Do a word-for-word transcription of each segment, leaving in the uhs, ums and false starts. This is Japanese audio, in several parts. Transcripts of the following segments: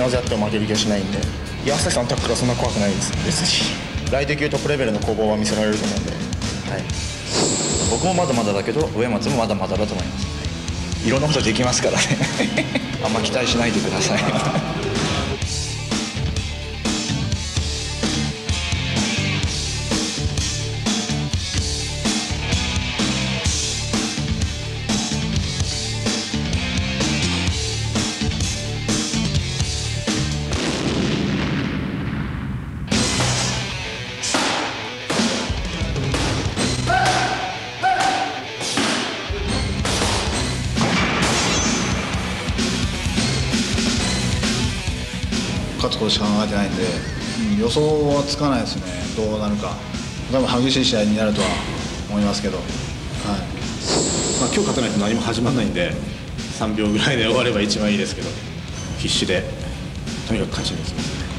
技やっても負ける気はしないんで、岩崎さんのタックルはそんな怖くないですし、ライト級トップレベルの攻防は見せられると思うんで、はい、 僕もまだまだだけど上松もまだまだだと思います。 いろんなことできますからねあんま期待しないでください勝つことしか考えてないんで、うん、予想はつかないですね、どうなるか。多分激しい試合になるとは思いますけど、はい、 まあ、今日勝たないと何も始まらないんで、さんびょうぐらいで終われば一番いいですけど、必死でとにかく勝ちにいきますね。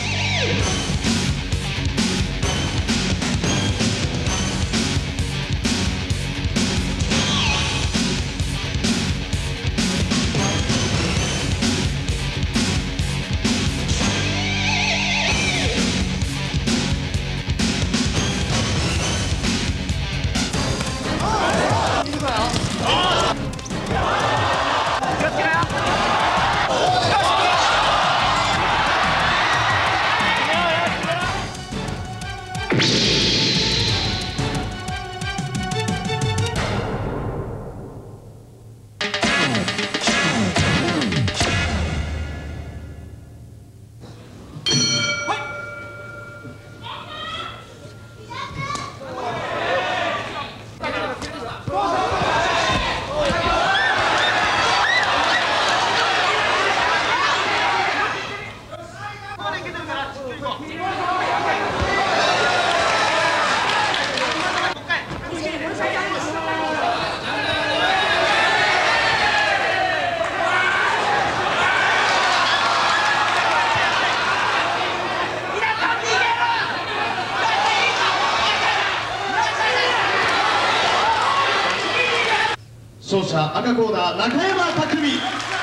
勝者赤コーナー中山匠。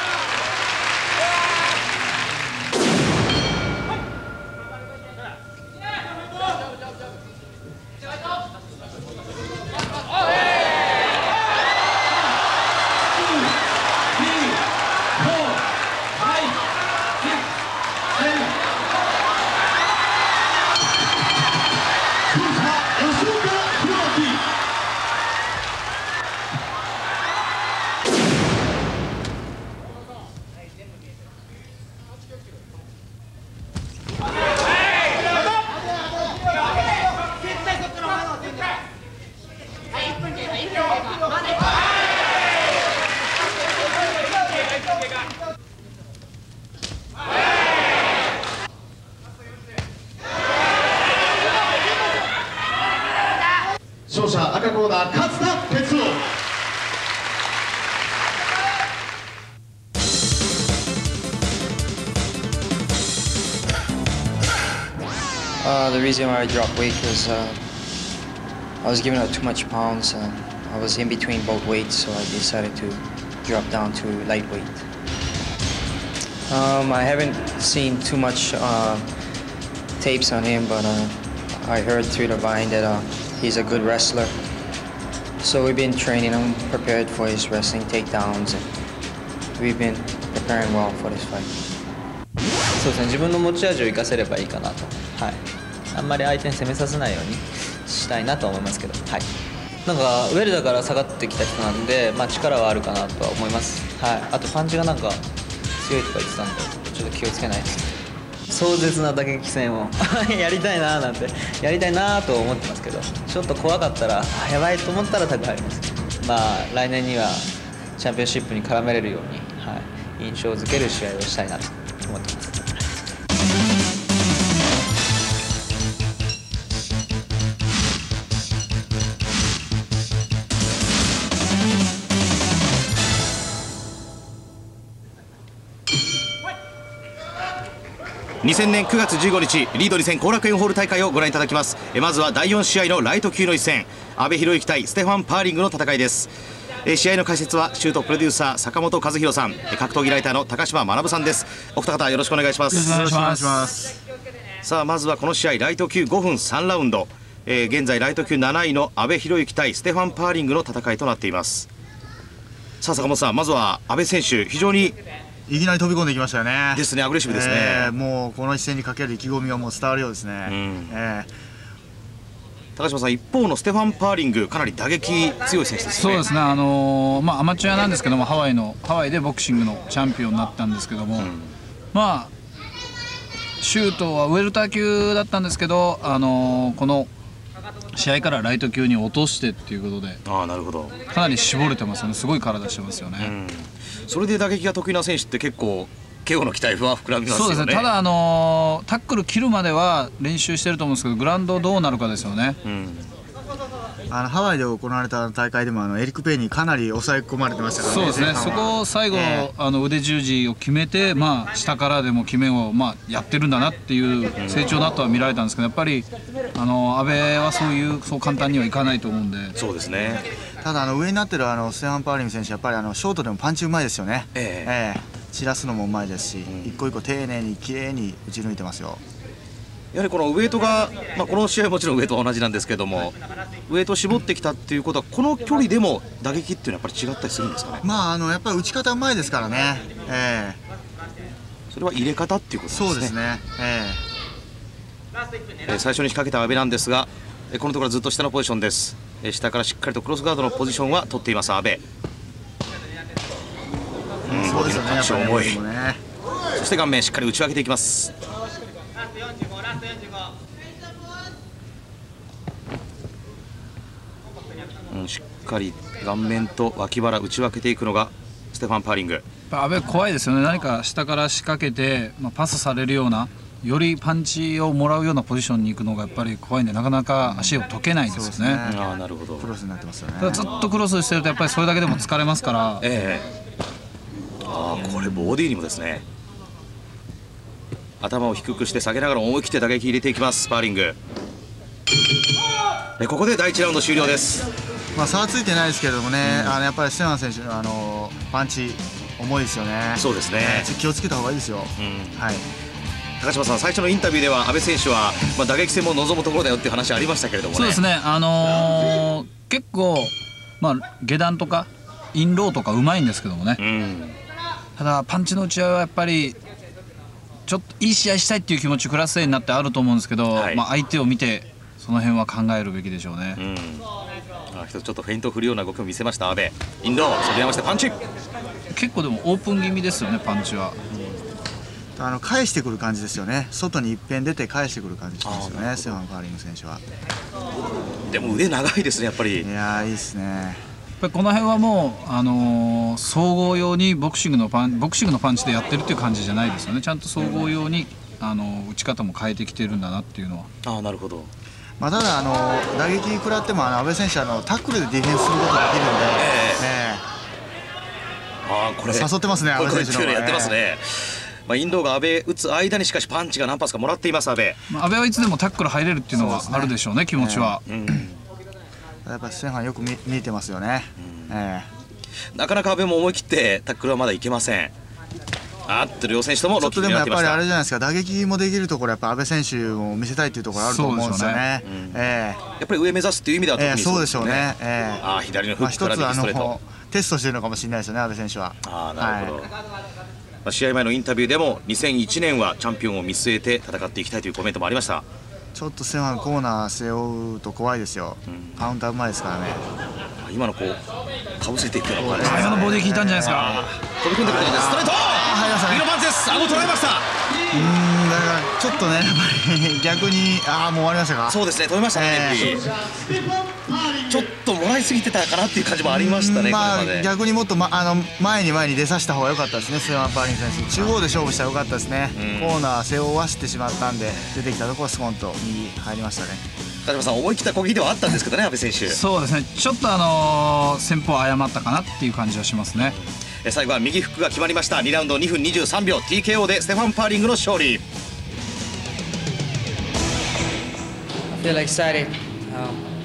勝者赤コーナー勝田哲夫。 Uh, the reason why I dropped weight was uh, I was giving out too much pounds. Uh, I was in between both weights, so I decided to drop down to lightweight. Um, I haven't seen too much uh, tapes on him, but uh, I heard through the vine that uh, he's a good wrestler. So we've been training him, prepared for his wrestling takedowns, and we've been preparing well for this fight. そうですね、自分の持ち味を生かせればいいかなと、はい、あんまり相手に攻めさせないようにしたいなと思いますけど、はい、なんかウェルダから下がってきた人なんで、まあ、力はあるかなとは思います、はい、あとパンチがなんか強いとか言ってたんで、ちょっと気をつけないと。壮絶な打撃戦をやりたいなーなんてやりたいなーと思ってますけど、ちょっと怖かったらやばいと思ったら高いです。まあ来年にはチャンピオンシップに絡めれるように、はい、印象づける試合をしたいなと思ってます。 にせんねんくがつじゅうごにちリードに戦後楽園ホール大会をご覧いただきます。まずはだいよん試合のライト級の一戦、阿部寛之対ステファン・パーリングの戦いです。 えー、試合の解説はシュートプロデューサー坂本和弘さん、格闘技ライターの高島学さんです。お二方よろしくお願いします。 よろしくお願いします。 さあまずはこの試合ライト級ごふんさんラウンド、えー、現在ライト級なないの阿部寛之対ステファン・パーリングの戦いとなっています。さあ坂本さん、まずは阿部選手、非常にいきなり飛び込んでいきましたよね。 ですね、アグレッシブですね、 えー、もうこの一戦にかける意気込みがもう伝わるようですね、うん、えー高島さん、一方のステファン・パーリング、かなり打撃強い選手ですね。 そうですね、あのーまあ、アマチュアなんですけども、ハワイのハワイでボクシングのチャンピオンになったんですけども、うん、まあシュートはウェルター級だったんですけど、あのー、この試合からライト級に落としてっていうことで、 あー、なるほど、 かなり絞れてますよね。すごい体してますよね、うん、 それで打撃が得意な選手って結構ケーオーの期待は膨らみますよね。 そうですね、ただ、あのー、タックル切るまでは練習してると思うんですけど、グラウンドどうなるかですよね、うん、 あのハワイで行われた大会でもあのエリック・ペイにかなり抑え込まれてましたからね。 そうですね、そこを最後、えー、あの腕十字を決めて、まあ、下からでも決めを、まあ、やってるんだなっていう成長の後は見られたんですけど、やっぱりあの阿部はそういうそう簡単にはいかないと思うんで。 そうですね、 ただあの上になってるあのステファン・パーリング選手、やっぱりあのショートでもパンチうまいですよね、えーえー散らすのもうまいですし、うん、一個一個丁寧に綺麗に打ち抜いてますよ。 やはりこのウエイトが、まあ、この試合はもちろんウエイトは同じなんですけども、ウエイトを絞ってきたっていうことは、この距離でも打撃っていうのはやっぱり違ったりするんですかね。 まああのやっぱり打ち方うまいですからね、えー、それは入れ方っていうことですね。 そうですね、えーえー、最初に仕掛けた阿部なんですが、このところずっと下のポジションです。下からしっかりとクロスガードのポジションは取っています阿部。うん、そうですよね、やっぱり重い、ね、そして顔面しっかり打ち分けていきます。うん、しっかり顔面と脇腹打ち分けていくのがステファン・パーリング。 阿部怖いですよね。何か下から仕掛けて、まあ、パスされるような、よりパンチをもらうようなポジションに行くのがやっぱり怖いんで、なかなか足を解けないですよね。 うん、ああ、なるほど。 クロスになってますよね。 ただずっとクロスしてるとやっぱりそれだけでも疲れますから、 ええああ、これボディにもですね、頭を低くして下げながら思い切って打撃入れていきますパーリング。ここでだいいちラウンド終了です。 まあ差はついてないですけれどもね、うん、あのやっぱりステファン選手のあのパンチ重いですよね。 そうですね、 えー、気をつけた方がいいですよ、うん、はい。 高島さん、最初のインタビューでは阿部選手は、まあ、打撃戦も望むところだよっていう話ありましたけれどもね。 そうですね、あのー、結構、まあ、下段とかインローとかうまいんですけどもね、うん、ただパンチの打ち合いはやっぱりちょっといい試合したいっていう気持ちクラス A になってあると思うんですけど、はい、まあ、相手を見てその辺は考えるべきでしょうね、うん、 あ、一つちょっとフェイントを振るような動きを見せました阿部。インローそれましてパンチ、 結構でもオープン気味ですよねパンチは。 あの返してくる感じですよね。外に一遍出て返してくる感じしますよね、ステファン・パーリング選手は。 でも腕長いですねやっぱり。 いやー、いいですね。やっぱりこの辺はもう、あのー、総合用にボクシングのパンボクシングのパンチでやってるっていう感じじゃないですよね。ちゃんと総合用に、あのー、打ち方も変えてきてるんだなっていうのは。 ああ、なるほど。 まあ、ただあのー、打撃食らってもあの阿部選手はあのタックルでディフェンスすることができるんで、えーえー、あこれ誘ってますね、阿部選手の方が、ね、 やってますね。まあ、インドが阿部打つ間にしかしパンチが何発かもらっています阿部。 まあ、阿部はいつでもタックル入れるっていうのはあるでしょうね、気持ちは、えーうん、やっぱりステファンよく 見, 見えてますよね、うん、えー、なかなか阿部も思い切ってタックルはまだいけません。あっと両選手ともロッキーになってました。 ちょっとでもやっぱりあれじゃないですか、打撃もできるところやっぱ阿部選手を見せたいというところあると思うんですよね。 やっぱり上目指すっていう意味では特にそうでしょうね。えー、 あ左のフックから右ストレート、 まあ、一つあのテストしてるのかもしれないですよね阿部選手は。 あなるほど、はい、まあ、試合前のインタビューでもにせんいちねんはチャンピオンを見据えて戦っていきたいというコメントもありました。 ちょっとステファンコーナー背負うと怖いですよ、うん、カウンターうまいですからね。 今のこうかぶせていくような今のボディ効いたんじゃないですか。 飛び込んでくるんです。ストレート入りましたね。 右のパンチです。顎取られました。 うーん、だからちょっとねやっぱり逆にああもう終わりましたか。 そうですね、止めましたね、えー、ちょっともらいすぎてたかなっていう感じもありましたね。 まあこれまで逆にもっと、ま、あの前に前に出させた方が良かったですね。ステファン・パーリング選手中央で勝負したら良かったですね。コーナー背負わしてしまったんで出てきたところスコンと右入りましたね。 田島さん思い切った攻撃ではあったんですけどね阿部選手。 そうですね、ちょっとあのー、戦法を誤ったかなっていう感じはしますね。 最後は右フックが決まりました。にラウンドにふんにじゅうさんびょう ティーケーオー でステファン・パーリングの勝利。 I feel excited. Um,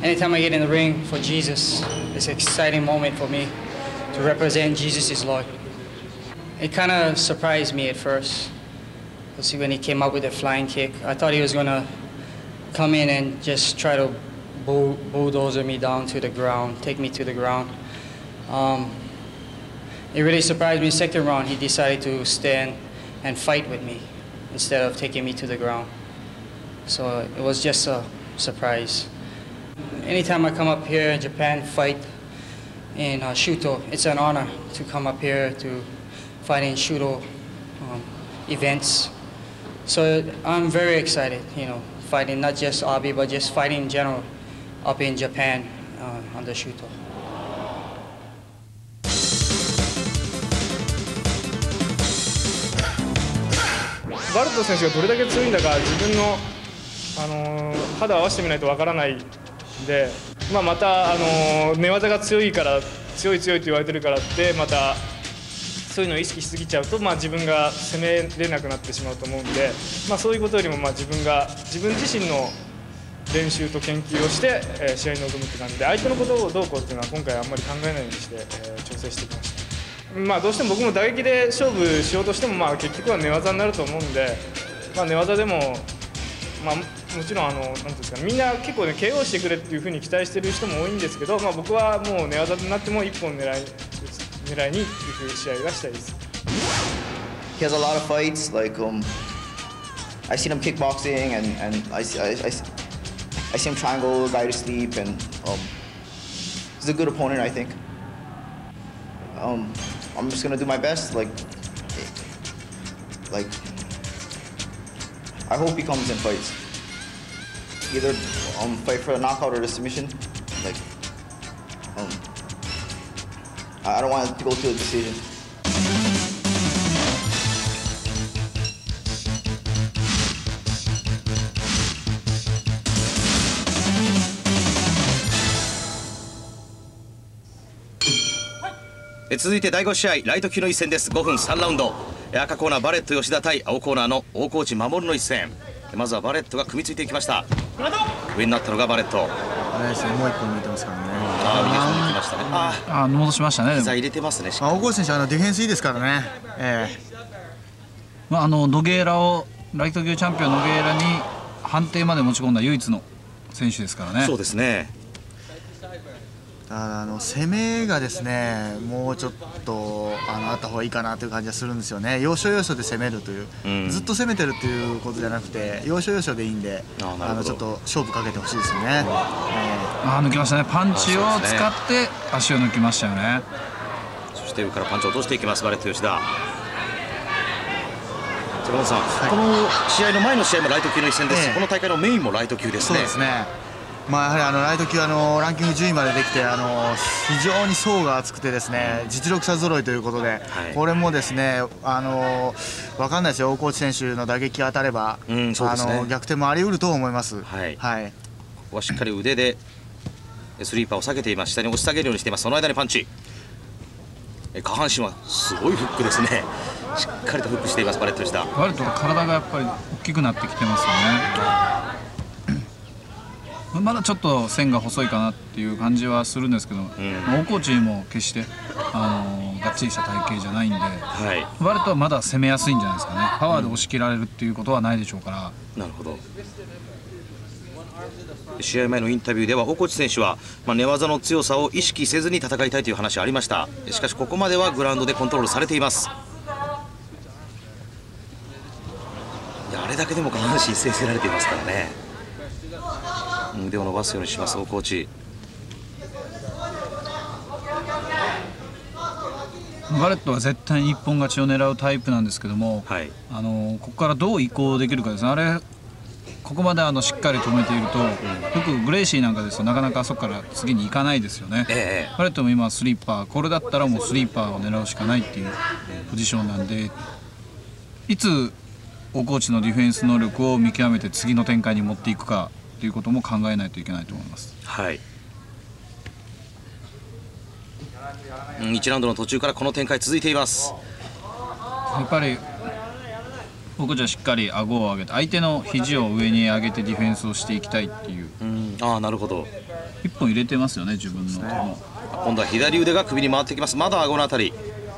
anytime I get in the ring for Jesus, it's an exciting moment for me to represent Jesus is Lord. It kind of surprised me at first. See, when he came up with a flying kick, I thought he was going to come in and just try to bull bulldozer me down to the ground, take me to the ground. Um, it really surprised me. Second round, he decided to stand and fight with me instead of taking me to the ground. So it was just a surprise. Anytime I come up here in Japan, fight in uh, Shuto, it's an honor to come up here to fight in Shuto um, events. So I'm very excited, you know, fighting not just Abe, but just fighting in general up in Japan uh, on the Shuto. バルト選手がどれだけ強いんだか自分の、あのー、肌を合わせてみないとわからないんで、まあ、また、あのー、寝技が強いから強い強いと言われてるからってまたそういうのを意識しすぎちゃうと、まあ、自分が攻めれなくなってしまうと思うんで、まあ、そういうことよりもまあ自分が自分自身の練習と研究をして、えー、試合に臨むって感じで相手のことをどうこうっていうのは今回あんまり考えないようにして、えー、調整してきました。まあどうしても僕も打撃で勝負しようとしてもまあ結局は寝技になると思うんで、まあ、寝技でも、まあ、もちろんあのなんていうんですかね、みんな結構ね ケーオー してくれっていうふうに期待してる人も多いんですけど、まあ、僕はもう寝技になっても一本狙い狙いにいく試合がしたいです。 He has a lot of fights. Like um, I seen him kickboxing and and I see I, I, I see him triangle guy to sleep and um, he's a good opponent I think. Um, I'm just gonna do my best. Like, like I hope he comes and fights. Either um fight for a knockout or the submission. Like, um, I don't want to go to a decision. .続いてだいご試合ライト級の一戦です。ごふんさんラウンド、赤コーナーバレット吉田対青コーナーの大河内守の一戦。まずはバレットが組みついていきました。上になったのがバレット。 あれですね、もう一本抜いてますからね。 ああ、右足に行きましたね。 ああ、戻しましたね。 膝入れてますね。 大河内選手あのディフェンスいいですからね。ええまああのノゲーラをライト級チャンピオンノゲーラに判定まで持ち込んだ唯一の選手ですからね。 そうですね。 あの攻めがですね、もうちょっとあのあった方がいいかなという感じがするんですよね。要所要所で攻めるという、うん、ずっと攻めてるっていうことじゃなくて要所要所でいいんで、ああのちょっと勝負かけてほしいですよね。えー、 あ抜きましたね。パンチを使って足を抜きましたよね。 そして上からパンチを落としていきますバレット吉田。坂本さん、はい、この試合の前の試合もライト級の一戦です。えー、この大会のメインもライト級ですね。 そうですね。まあ、やはりあのライト級あのランキングじゅういまでできてあの非常に層が厚くてですね、実力差揃いということで、はい、これもですねあの分かんないですよ。大河内選手の打撃が当たれば、うんそうですね、あの逆転もあり得ると思います。はい、はい、ここはしっかり腕でスリーパーを下げています。下に押し下げるようにしています。その間にパンチ、下半身はすごいフックですね。しっかりとフックしていますバレットでした。 バレットの体がやっぱり大きくなってきてますよね。まだちょっと線が細いかなっていう感じはするんですけど、うん、大河内も決してあのがっちりした体型じゃないんで、はい、バレットはまだ攻めやすいんじゃないですかね。パワーで押し切られるっていうことはないでしょうから。 うん、なるほど。試合前のインタビューでは大河内選手は、まあ、寝技の強さを意識せずに戦いたいという話ありました。しかしここまではグラウンドでコントロールされています。いやあれだけでも下半身制せられていますからね。腕を伸ばすようにします大河内。 バレットは絶対に一本勝ちを狙うタイプなんですけども、はい、あのここからどう移行できるかですね。あれここまであのしっかり止めていると、うん、よくグレイシーなんかですとなかなかそこから次に行かないですよね。ええ、バレットも今スリーパー、これだったらもうスリーパーを狙うしかないっていうポジションなんで、いつ大河内のディフェンス能力を見極めて次の展開に持っていくかということも考えないといけないと思います。 はい。いちラウンドの途中からこの展開続いています。 やっぱり僕じゃしっかり顎を上げて相手の肘を上に上げてディフェンスをしていきたいっていう。 うん、ああなるほど。 一本入れてますよね自分の。ね、 今度は左腕が首に回ってきます。まだ顎のあたり。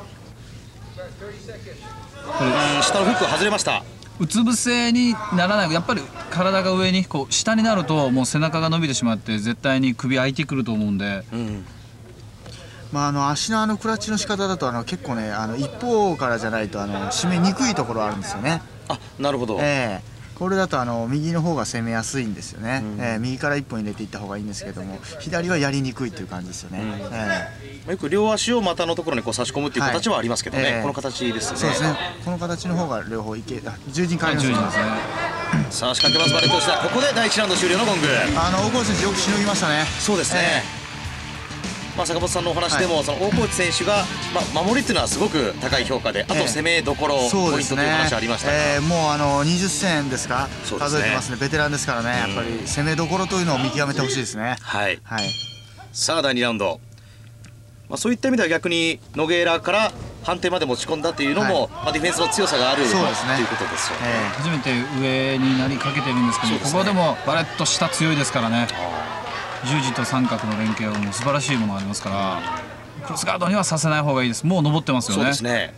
これ下のフック外れました。 うつ伏せにならない。やっぱり体が上にこう下になるともう背中が伸びてしまって絶対に首開いてくると思うんで。うん、 まあ、あの足のあのクラッチの仕方だとあの結構ねあの一方からじゃないとあの締めにくいところあるんですよね。 あ、なるほど。 えーこれだとあの右の方が攻めやすいんですよね、うん、えー、右から一本入れていった方がいいんですけども左はやりにくいっていう感じですよね、うん、えー、よく両足を股のところにこう差し込むっていう形はありますけどね、はい、えー、この形ですね。 そうですね、この形の方が両方いけ十字に変わりますね。 さあ仕掛けますバレット吉田。ここでだいいちラウンド終了のゴング。 あの大河内選手よくしのぎましたね。 そうですね、えーまあ、坂本さんのお話でも、はい、その大河内選手が、まあ、守りっていうのはすごく高い評価で、あと攻めどころ、えー、ポイントという話ありましたが、 えー、もうあのにじゅっ戦ですか、数えてますね。ベテランですからね、やっぱり攻めどころというのを見極めてほしいですね。 はい、はい、さあだいにラウンド、まあ、そういった意味では逆にノゲーラから判定まで持ち込んだというのも、はい、まあ、ディフェンスの強さがあると、ね、いうことですよね。 えー、初めて上になりかけてるんですけど、ね、ここでもバレット下強いですからね。十字と三角の連携はもう素晴らしいものがありますから、クロスガードにはさせない方がいいです。もう登ってますよね。 そうですね。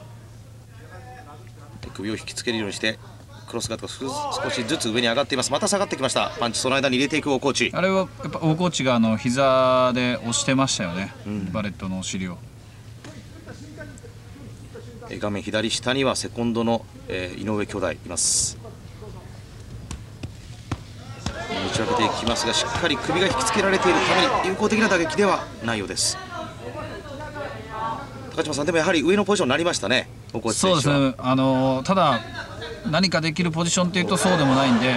首を引きつけるようにしてクロスガードが少しずつ上に上がっています。また下がってきました。パンチその間に入れていく大河内。 あれはやっぱ大河内があの膝で押してましたよね、うん、バレットのお尻を。 画面左下にはセコンドの、えー、井上兄弟います。持ち上げていきますが、しっかり首が引きつけられているために有効的な打撃ではないようです。高島さん、でもやはり上のポジションになりましたね、大河内選手は。 そうですね、あのー、ただ何かできるポジションというとそうでもないんで、うん、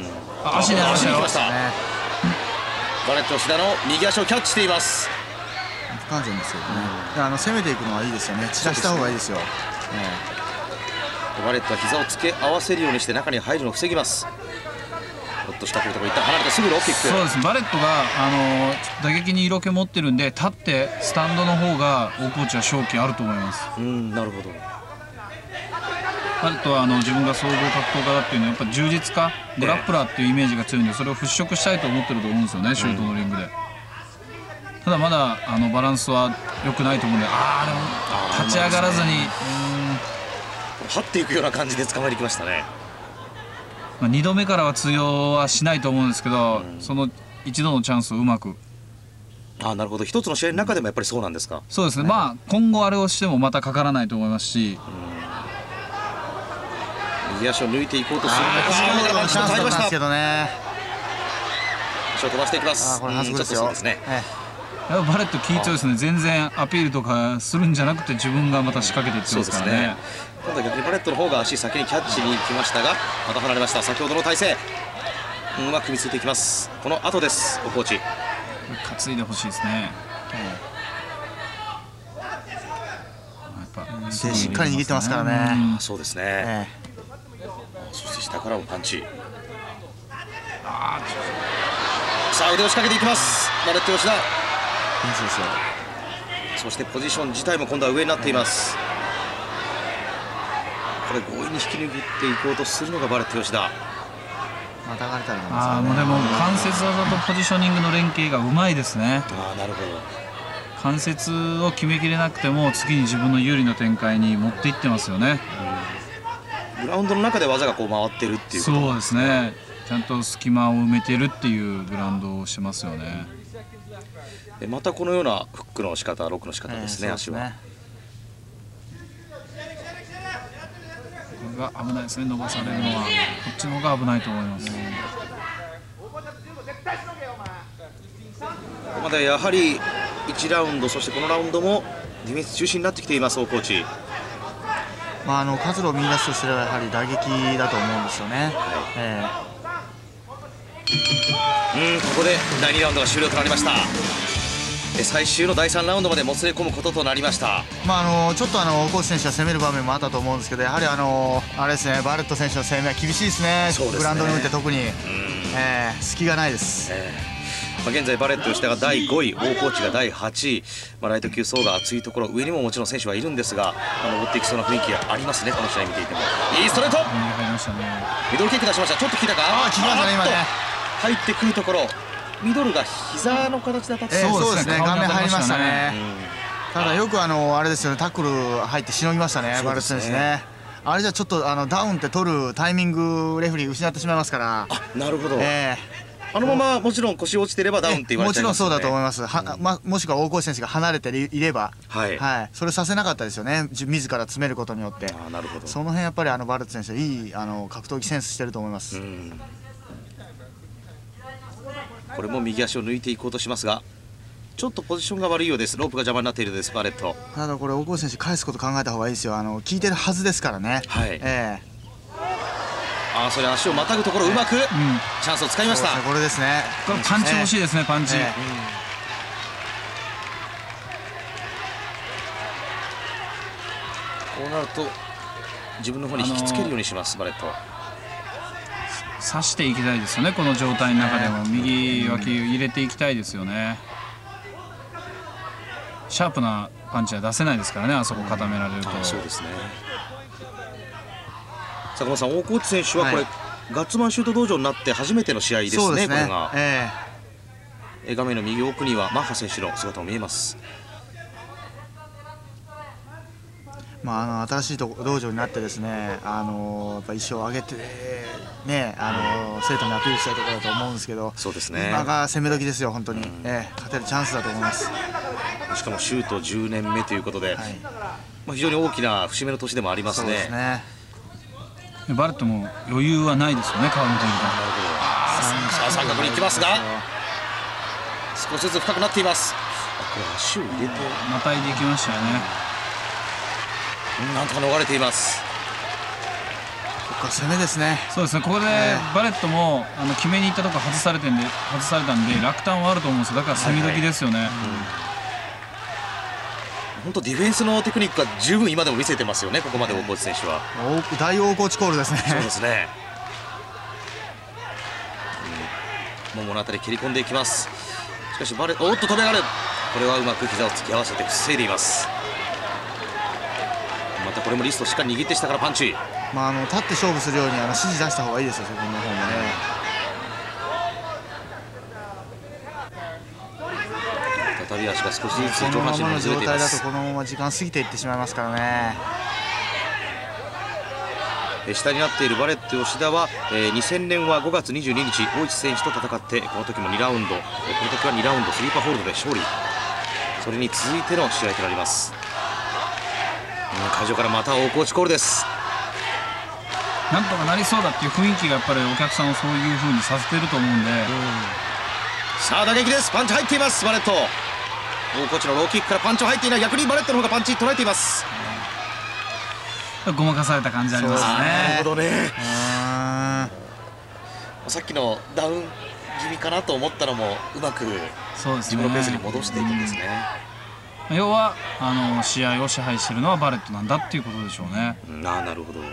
あ、足になりましたよ。 バレット吉田の右足をキャッチしています。 不完全ですよね、うん、あの攻めていくのはいいですよね。散らした方がいいですよ。ですね、 えー、バレットは膝をつけ合わせるようにして中に入るのを防ぎます。ほっとしたところ、一旦離れてすぐローキック。 そうです。バレットがあの打撃に色気持ってるんで、立ってスタンドの方が大河内は勝機あると思います。 うん、なるほど。 バレットはあの自分が総合格闘家だっていうのはやっぱ充実家、グラップラーっていうイメージが強いんで、それを払拭したいと思ってると思うんですよね、シュートのリングで。うん、ただまだあのバランスは良くないと思うんで、ああでも立ち上がらずに、 張っていくような感じで捕まえてきましたね。 まあにどめからは通用はしないと思うんですけど、うん、その一度のチャンスをうまく。 あ、なるほど。一つの試合の中でもやっぱりそうなんですか。 そうですね、はい、まあ今後あれをしてもまたかからないと思いますし、 うん、右足を抜いていこうとすると、ああチャンスだったんですけどね。 足を飛ばしていきます。 あ、これ反則ですよ。 そうですね。 ええ、バレット気強いですね。全然アピールとかするんじゃなくて自分がまた仕掛けていってますからね。 今度は逆にバレットの方が足先にキャッチに行きましたが、また離れました。先ほどの体勢、うまく見つけていきます。この後です、大河内。 担いでほしいですね。 やっぱ手しっかり握ってますからね。 うん、そうですね、ええ、そして下からもパンチ。あ、さあ腕を仕掛けていきます、バレット吉田。そしてポジション自体も今度は上になっています。これ強引に引き抜いていこうとするのがバレット吉田。 またがれたらなんですよね。 ああ、もうでも関節技とポジショニングの連携がうまいですね。 ああ、なるほど。 関節を決めきれなくても次に自分の有利な展開に持っていってますよね。 うん、グラウンドの中で技がこう回ってるっていうこと。 そうですね、ちゃんと隙間を埋めてるっていうグラウンドをしてますよね。 でまたこのようなフックの仕方、ロックの仕方ですね、えー、足は。 これが危ないですね、伸ばされるのは。こっちの方が危ないと思います。うん、 ここまでやはりいちラウンド、そしてこのラウンドもディフェンス中心になってきています、大河内。 まあ、あの活路を見出すとすればやはり打撃だと思うんですよね。はい、えー、うん、ここでだいにラウンドが終了となりました。最終のだいさんラウンドまでもつれ込むこととなりました。 まあ、あのちょっとあの大河内選手は攻める場面もあったと思うんですけど、やはりあのあれですね、バレット選手の攻めは厳しいですね。 そうですね、 グラウンドにおいて特に、えー、隙がないです。 えーまあ、現在バレット吉田がだいごい、大河内がだいはちい、まあ、ライト級層が厚いところ、上にももちろん選手はいるんですが、あの追っていきそうな雰囲気がありますね、この試合見ていても。いいストレート、ミドルキック出しました。ちょっと効いたか、 ああ効きましたね今ね。 入ってくるところ、ミドルが膝の形で当たって、 えー、そうですね、顔面入りましたね。ただよくあのあれですよね、タックル入ってしのぎましたね、バレット選手ね。あれじゃちょっとあのダウンって取るタイミングレフェリー失ってしまいますから。 あ、なるほど。 えー、あのままもちろん腰落ちてればダウンって言われちゃいますよね。 もちろんそうだと思います。は、ま、もしくは大河内選手が離れていれば、はい、はい、それさせなかったですよね。自ら詰めることによって。 あ、なるほど。 その辺やっぱりあのバレット選手いいあの格闘技センスしてると思います。うん、 これも右足を抜いていこうとしますが、ちょっとポジションが悪いようです。ロープが邪魔になっているです、バレット。 ただこれ大河内選手返すこと考えた方がいいですよ。あの効いてるはずですからね。はい。ええー、あ、それ足をまたぐところうまく、えーうん、チャンスを使いました。 これですね。 これパンチ欲しいですね、パンチ。えーうん、 こうなると自分の方に引きつけるようにします、バレット。 刺していきたいですよね、この状態の中でも。右脇入れていきたいですよね。シャープなパンチは出せないですからね、あそこ固められると。 うん、そうですね。坂本さん、大河内選手はこれ、はい、ガッツマンシュート道場になって初めての試合ですね、そうですね、これが。えー、画面の右奥にはマッハ選手の姿も見えます。 まあ、あの新しい道場になってですね、あのやっぱ一生を上げて、ね、あの生徒にアピールしたいところだと思うんですけど、 そうですね、 今が攻め時ですよ、本当に、えー、勝てるチャンスだと思います。 しかもシュートじゅうねんめということで、はい、まあ非常に大きな節目の年でもありますね。そうですね。 バレットも余裕はないですよね、カウントに。なるほど。さあ三角に行きますが、少しずつ深くなっています。これ足を入れてまたいでいきましたよね。 なんとか逃れています。 ここは攻めですね。 そうですね。ここでバレットもあの決めに行ったところ外されてんで外されたんで落胆はあると思うんですよ。だから攻め時ですよね。 本当ディフェンスのテクニックは十分今でも見せてますよね。ここまで大河内選手は。 大大河内コールですね。 そうですね。うん、もものあたり蹴り込んでいきます。しかしバレおっと飛び上がる。これはうまく膝を突き合わせて防いでいます。またこれもリストしっかり握って下からパンチ。 まああの立って勝負するようにあの指示出した方がいいですよ、そこの方もね。 再び足が少しずつ上半身にずれています。このままの状態だとこのまま時間過ぎていってしまいますからね。 下になっているバレット吉田は、えー、にせんねんはごがつにじゅうににち大内選手と戦って、この時もにラウンド、この時はにラウンドスリーパーホールドで勝利。それに続いての試合となります。会場からまた大河内コールです。 なんとかなりそうだっていう雰囲気がやっぱりお客さんをそういう風にさせてると思うんで、うん、 さあ打撃です。パンチ入っています。バレット大河内のローキックからパンチは入っていない。逆にバレットの方がパンチ捉えています。 ごまかされた感じありますね。 なるほどね。さっきのダウン気味かなと思ったのもうまく自分のペースに戻していくんですね。 要はあの試合を支配しているのはバレットなんだっていうことでしょうね。 うん、あ、なるほど。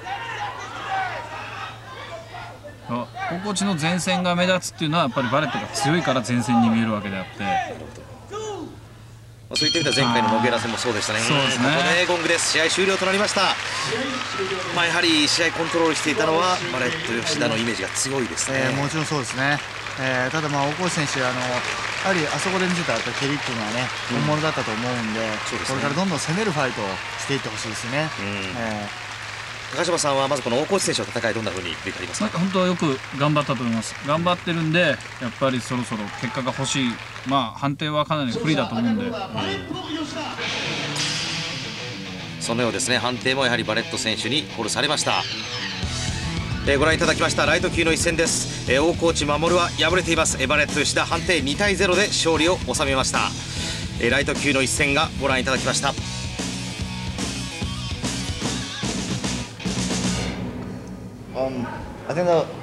大河内の前線が目立つっていうのはやっぱりバレットが強いから前線に見えるわけであって。なるほど。 そういった意味では前回のノゲラ戦もそうでしたね。 そうですね。 ここでゴングです。試合終了となりました。まあやはり試合コントロールしていたのはバレット吉田のイメージが強いですね。 えー、もちろんそうですね。えー、ただまあ大河内選手あのやはりあそこで見せた蹴りっていうのはね本物だったと思うんで、うん、これからどんどん攻めるファイトをしていってほしいですね。うん、えー高島さんはまずこの大河内選手の戦いどんな風に振り返りますか。 本当はよく頑張ったと思います。頑張ってるんでやっぱりそろそろ結果が欲しい。まあ判定はかなり不利だと思うんで、うん、 そのようですね。判定もやはりバレット選手にコールされました。えー、ご覧いただきましたライト級の一戦です。えー、大河内守は敗れています。バレット吉田判定にたいゼロで勝利を収めました。えー、ライト級の一戦がご覧いただきました。 Um, I think the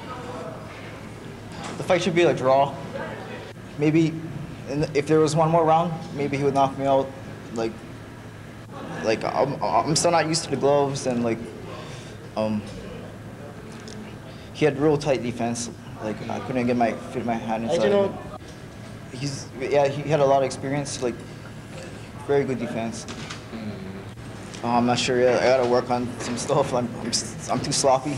the fight should be a draw. Maybe in the, if there was one more round, maybe he would knock me out. Like, like I'm, I'm still not used to the gloves, and like, um, he had real tight defense. Like I couldn't get my fit my hand inside. he's yeah he had a lot of experience, like very good defense. Oh, I'm not sure yet. I gotta work on some stuff. I'm I'm, I'm too sloppy.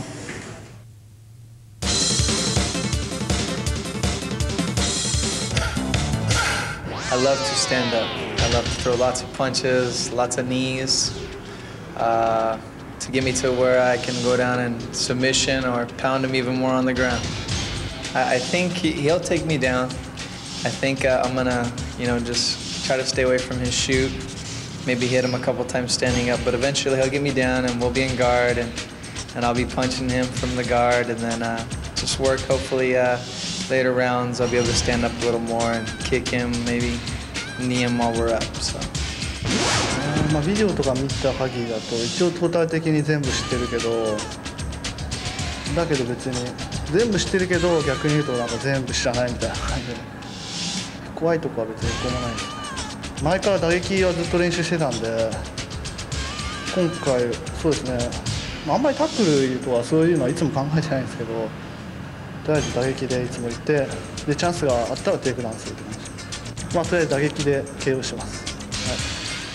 I love to stand up. I love to throw lots of punches, lots of knees, uh, to get me to where I can go down in submission or pound him even more on the ground. I, I think he, he'll take me down. I think uh, I'm gonna, you know, just try to stay away from his shoot, maybe hit him a couple times standing up, but eventually he'll get me down and we'll be in guard, and, and I'll be punching him from the guard, and then uh, just work, hopefully, uh, later rounds I'll be able to stand up a little more and kick him, maybe knee him while we're up. So. まあビデオとか見た限りだと一応トータル的に全部知ってるけど、だけど別に全部知ってるけど逆に言うとなんか全部知らないみたいな感じで、怖いとこは別に一個もないですね。前から打撃はずっと練習してたんで、今回そうですね、まあ、あんまりタックルとはそういうのはいつも考えてないんですけど、とりあえず打撃でいつも行って、でチャンスがあったらテイクダウンするって感じ。まあとりあえず打撃で ケーオー してます。はい。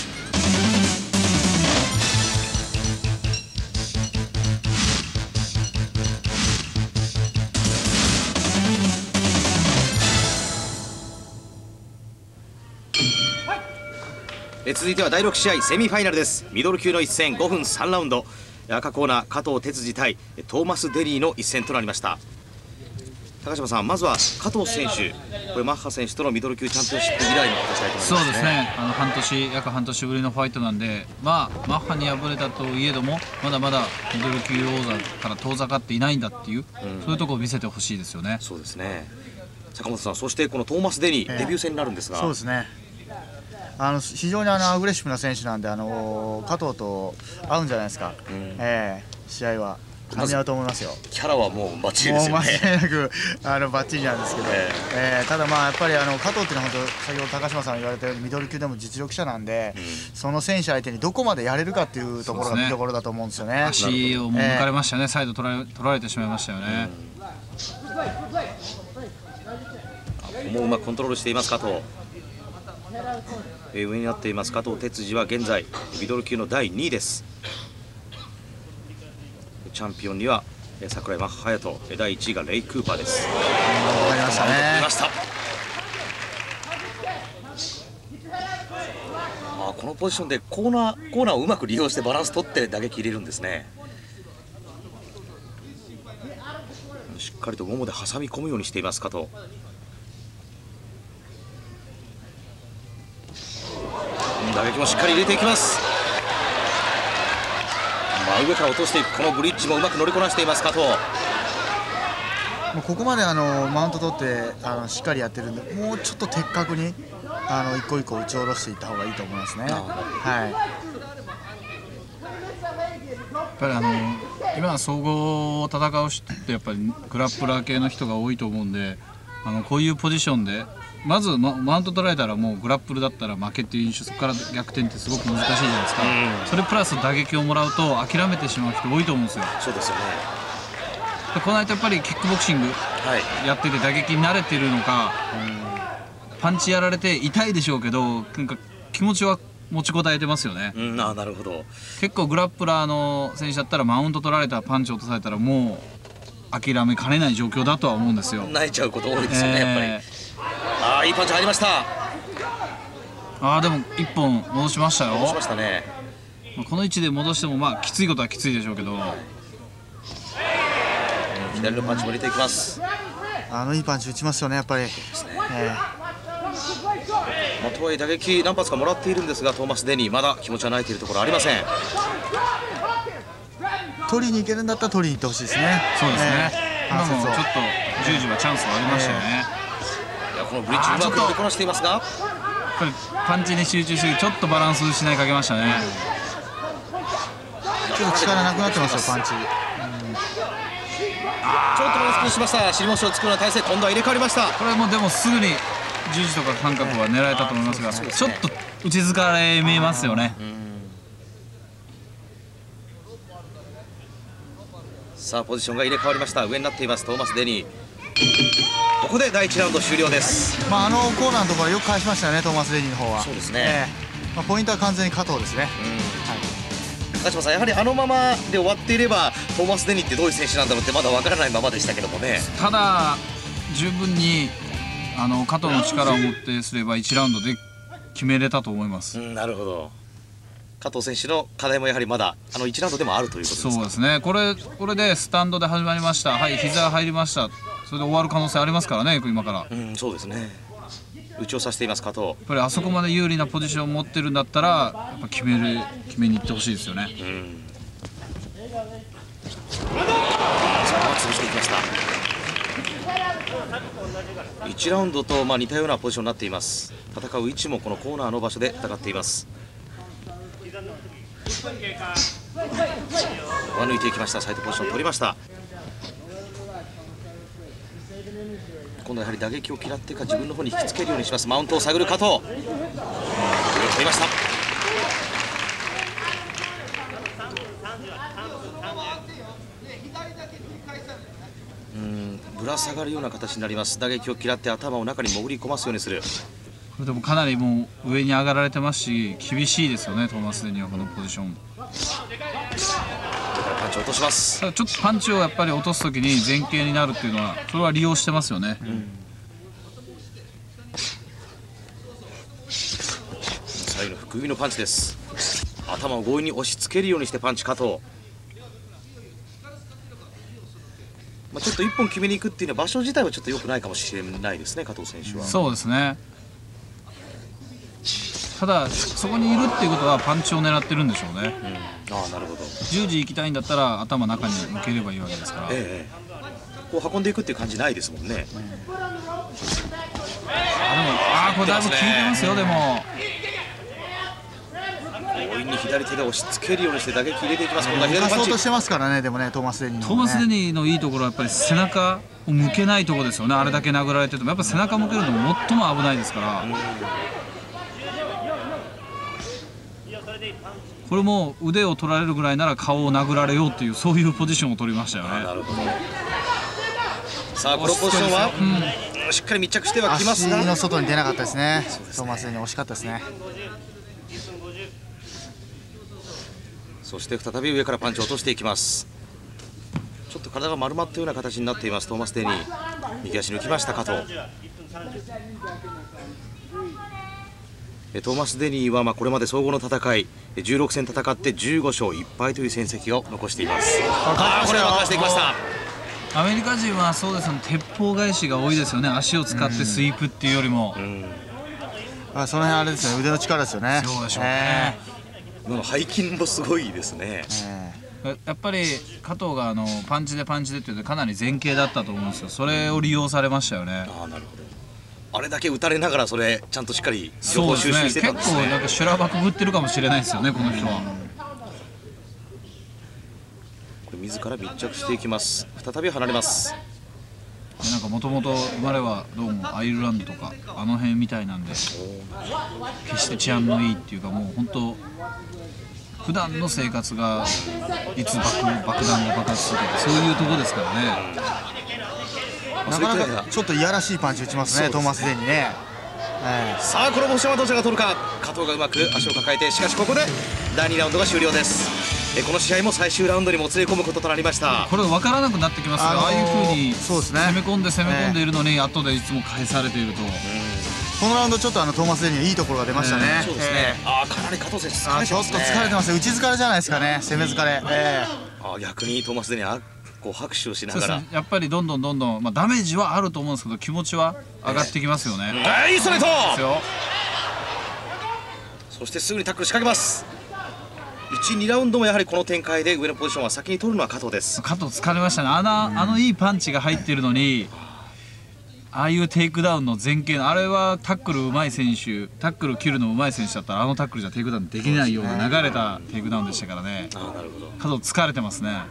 続いてはだいろく試合セミファイナルです。ミドル級の一戦ごふんさんラウンド、赤コーナー加藤哲司対トーマス・デリーの一戦となりました。高島さん、まずは加藤選手、これマッハ選手とのミドル級チャンピオンシップ以来の形したいと思いますね。 そうですね、あの半年約半年ぶりのファイトなんで、まあマッハに敗れたといえどもまだまだミドル級王座から遠ざかっていないんだっていう、うん、そういうところを見せてほしいですよね。 そうですね。坂本さん、そしてこのトーマス・デリー、えー、デビュー戦になるんですが、 そうですね、あの非常にあのアグレッシブな選手なんで、あの加藤と合うんじゃないですか、うん、えー、試合は噛み合うと思いますよ。 キャラはもうバッチリですよね。 もう間違いなくあのバッチリなんですけど、えーえー、ただまあやっぱりあの加藤っていうのは本当先ほど高島さんが言われたようにミドル級でも実力者なんで、うん、その選手相手にどこまでやれるかっていうところが見どころだと思うんですよね。 足をも抜かれましたね、えー、サイド取られ、取られてしまいましたよね。 うん、もううまくコントロールしています加藤。上になっています加藤哲司は現在ミドル級のだいにいです。チャンピオンには櫻井マッハ隼人、だいいちいがレイ・クーパーです。 わかりましたね。 ました。あ、このポジションでコーナーコーナーをうまく利用してバランス取って打撃入れるんですね。しっかりとももで挟み込むようにしています加藤。打撃もしっかり入れていきます。真上から落としていくこのブリッジもうまく乗りこなしています加藤。 もうここまであのマウント取ってあのしっかりやってるんで、もうちょっと的確にあの一個一個打ち下ろしていった方がいいと思いますね。はい。 やっぱりあの今総合を戦う人ってやっぱりグラップラー系の人が多いと思うんで、あのこういうポジションでまずマウント取られたらもうグラップルだったら負けっていう印象、そこから逆転ってすごく難しいじゃないですか、うん、それプラス打撃をもらうと諦めてしまう人多いと思うんですよ。 そうですよね。 でこの間やっぱりキックボクシングやってて打撃に慣れてるのか、うん、パンチやられて痛いでしょうけどなんか気持ちは持ちこたえてますよね、 うん、あ、なるほど。 結構グラップラーの選手だったらマウント取られたらパンチ落とされたらもう諦めかねない状況だとは思うんですよ。 泣いちゃうこと多いですよね、えー、やっぱり。ああ、いいパンチ入りました。 ああ、でも一本戻しましたよ。 戻しましたね。 この位置で戻してもまあきついことはきついでしょうけど、 左のパンチも入れていきます。 あのいいパンチ打ちますよね、やっぱり。そうですね。えーまあ、とはいえ打撃何発かもらっているんですが、トーマス・デニーまだ気持ちは泣いているところありません。 取りに行けるんだったら取りに行ってほしいですね。 そうですね、えー、今もちょっと十字はチャンスはありましたよね。 えー、いやこのブリッジうまく乗りこなしていますが、 これパンチに集中してちょっとバランス失いかけましたね。 ちょっと力なくなってますよパンチ。うん、 ちょっとバランス崩しました。尻餅を作るような体勢、今度は入れ替わりました。 これもでもすぐに十字とか感覚は狙えたと思いますが、えー、ちょっと打ち疲れ見えますよね。 さあポジションが入れ替わりました。上になっていますトーマス・デニー。 ここでだいいちラウンド終了です。 まあ、あのコーナーのところよく返しましたよね、トーマス・デニーの方は。 そうですね、 えーまあ、ポイントは完全に加藤ですね。 高島さん、やはりあのままで終わっていればトーマス・デニーってどういう選手なんだろうってまだ分からないままでしたけどもね。 ただ十分にあの加藤の力を持ってすればいちラウンドで決めれたと思います。 うん、なるほど。加藤選手の課題もやはりまだあのいちラウンドでもあるということですか。 そうですね。これこれでスタンドで始まりました。はい、膝が入りました。それで終わる可能性ありますからね、今から。 うん、そうですね。打ちをさせています加藤。やっぱりあそこまで有利なポジションを持ってるんだったら、やっぱ決める決めに行ってほしいですよね。うん。 そのまま潰していきました。いちラウンドとまあ似たようなポジションになっています。戦う位置もこのコーナーの場所で戦っています。上抜いていきました。サイドポジション取りました。今度はやはり打撃を嫌ってか自分の方に引きつけるようにします。マウントを探る加藤。取りました。うん、ぶら下がるような形になります。打撃を嫌って頭を中に潜り込ますようにする。 これでもかなりもう上に上がられてますし、厳しいですよね、トーマス・デニーはこのポジション。 パンチを落とします。 ただちょっとパンチをやっぱり落とすときに前傾になるっていうのは、それは利用してますよね。うん、 左右の福指のパンチです。頭を強引に押し付けるようにしてパンチ加藤。まあちょっと一本決めに行くっていうのは場所自体はちょっと良くないかもしれないですね、加藤選手は。 そうですね。ただそこにいるっていうことはパンチを狙ってるんでしょうね。 うん、ああなるほど。 十字行きたいんだったら頭中に向ければいいわけですから、 ええ、こう運んでいくっていう感じないですもんね。うん、 あでもああこれだいぶ効いてますよ。でも強引に左手で押し付けるようにして打撃入れていきます。 今度は左手パンチそうとしてますからね。でもねトーマス・デニーの、ね、 トーマス・デニーのいいところはやっぱり背中を向けないところですよね。あれだけ殴られててもやっぱ背中向けるのも最も危ないですから、うん、これも腕を取られるぐらいなら顔を殴られようっていうそういうポジションを取りましたよね。 なるほど。さあこのポジションは、うん、しっかり密着してはきますが足の外に出なかったですね。トーマス・デニー惜しかったですね。 そして再び上からパンチを落としていきます。ちょっと体が丸まったような形になっていますトーマス・デニー。右足抜きました加藤。トーマス・デニーはまあこれまで総合の戦いじゅうろく戦ってじゅうご勝いっ敗という戦績を残しています。あこれは任せていきました。 アメリカ人はそうですね、鉄砲返しが多いですよね。足を使ってスイープっていうよりも、うんうん、 あその辺あれですよね、腕の力ですよね。 そうでしょうね。 えー、背筋もすごいですね。 えー、やっぱり加藤があのパンチでパンチでっていうとかなり前傾だったと思うんですよ。それを利用されましたよね。 あなるほど。あれだけ打たれながらそれちゃんとしっかり情報収集してたんですね。 結構なんか修羅場くぐってるかもしれないですよねこの人は。 これ自ら密着していきます。再び離れます。 なんかもともと生まれはどうもアイルランドとかあの辺みたいなんで、決して治安のいいっていうかもう本当普段の生活がいつ 爆, 爆弾が爆発するとかそういうところですからね。 なかなかちょっといやらしいパンチ打ちますねトーマス・デニーね。 はい、さあこのポジションはどちらが取るか。加藤がうまく足を抱えて、しかしここでだいにラウンドが終了です。えこの試合も最終ラウンドにもつれ込むこととなりました。 これ分からなくなってきますが、ああいうふうに攻め込んで攻め込んでいるのに後でいつも返されていると、 このラウンドちょっとあのトーマス・デニーいいところが出ましたね。 そうですね。あかなり加藤選手疲れてますね。 ちょっと疲れてますよ。打ち疲れじゃないですかね。攻め疲れ。えー、あ逆にトーマス・デニーはこう拍手をしながら、 やっぱりどんどんどんどん、まあ、ダメージはあると思うんですけど気持ちは上がってきますよね。 えー、いいストレート。そしてすぐにタックル仕掛けます。いち、にラウンドもやはりこの展開で上のポジションは先に取るのは加藤です。 加藤疲れましたね。あの、あのいいパンチが入っているのにああいうテイクダウンの前傾、あれはタックルうまい選手、タックル切るのうまい選手だったらあのタックルじゃテイクダウンできないような流れたテイクダウンでしたからね。 あなるほど。 加藤疲れてますね。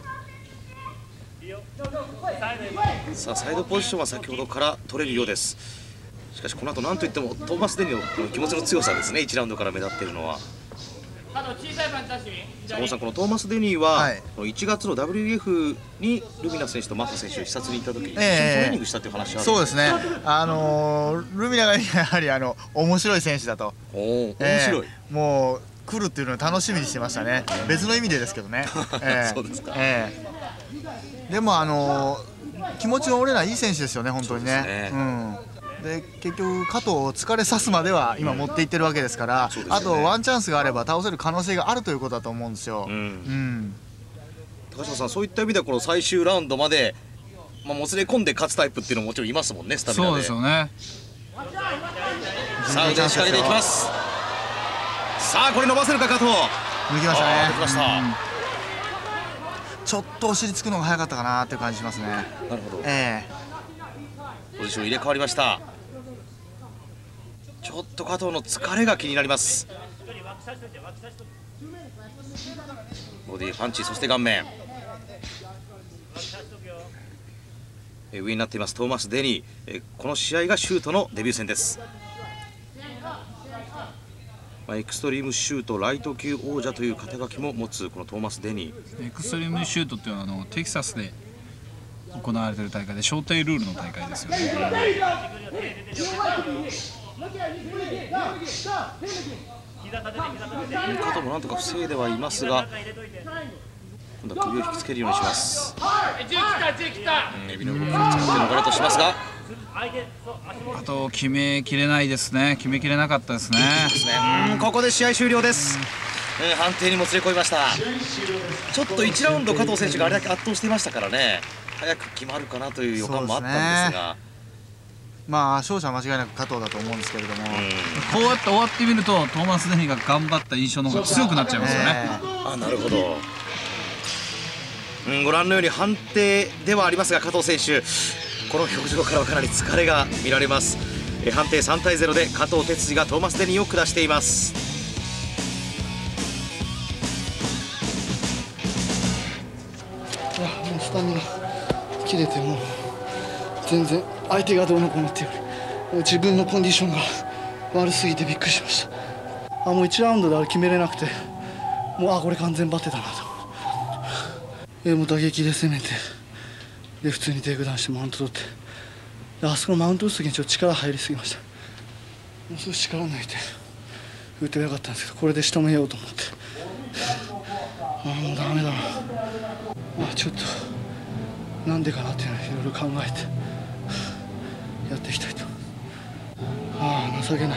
さあサイドポジションは先ほどから取れるようです。しかしこの後なんといってもトーマス・デニーの気持ちの強さですね。いちラウンドから目立っているのは。 坂本さん、このトーマス・デニーは、はい、このいちがつの ダブリューエフ にルミナ選手とマッハ選手視察に行った時に一緒にトレーニングしたっていう話あるんです、 そうですね、あのー、ルミナがやはりあの面白い選手だと。 お面白い、 えー、もう来るっていうのを楽しみにしてましたね、別の意味でですけどね。えー、 そうですか、 えー、でも、あのー、気持ちの折れないいい選手ですよね、本当にね。ね、うん、で結局、加藤を疲れさすまでは今、持っていってるわけですから、うんね、あとワンチャンスがあれば倒せる可能性があるということだと思うんですよ。うんうん、 高島さん、そういった意味ではこの最終ラウンドまで、まあ、もつれ込んで勝つタイプっていうのももちろんいますもんね、スタミナで。 そうですよね。 さあ、腕仕掛けていきます。さあ、これ伸ばせるか、加藤。 抜きましたね。 抜きました、うん、 ちょっとお尻つくのが早かったかなっていう感じしますね。 なるほど、 えー、ポジション入れ替わりました。ちょっと加藤の疲れが気になります。ボディパンチ、そして顔面、え上になっていますトーマス・デニー。えこの試合がシュートのデビュー戦です。まあ、エクストリームシュートライト級王者という肩書きも持つこのトーマス・デニー。 エクストリームシュートっていうのはあのテキサスで行われている大会で小艇ルールの大会ですよね。 加藤もなんとか防いではいますが、今度は首を引きつけるようにします。エビの動きを使って逃れとしますが、 あと決めきれないですね。決めきれなかったですね。 うん、ここで試合終了です。うん、判定にもつれ込みました。ちょっといちラウンド加藤選手があれだけ圧倒していましたからね、早く決まるかなという予感もあったんですが、 まあ勝者は間違いなく加藤だと思うんですけれども、 こうやって終わってみるとトーマス・デニーが頑張った印象の方が強くなっちゃいますよね。 あ、なるほど。うん、ご覧のように判定ではありますが、加藤選手この表情からはかなり疲れが見られます。え判定さんたいゼロで加藤哲司がトーマス・デニーを下しています。 いや、もうスタミナ切れて、もう全然相手がどうのこうのっていうより自分のコンディションが悪すぎてびっくりしました。あ、もういちラウンドであれ決めれなくて、もうあこれ完全バテたなと。えもう打撃で攻めて、で普通にテイクダウンしてマウント取って、であそこのマウント打つ時にちょっと力入りすぎました。もう少し力抜いて打ってよかったんですけど、これで仕留めようと思って、ああもうダメだな、あちょっとなんでかなっていうのをいろいろ考えてやっていきたいと。ああ情けない。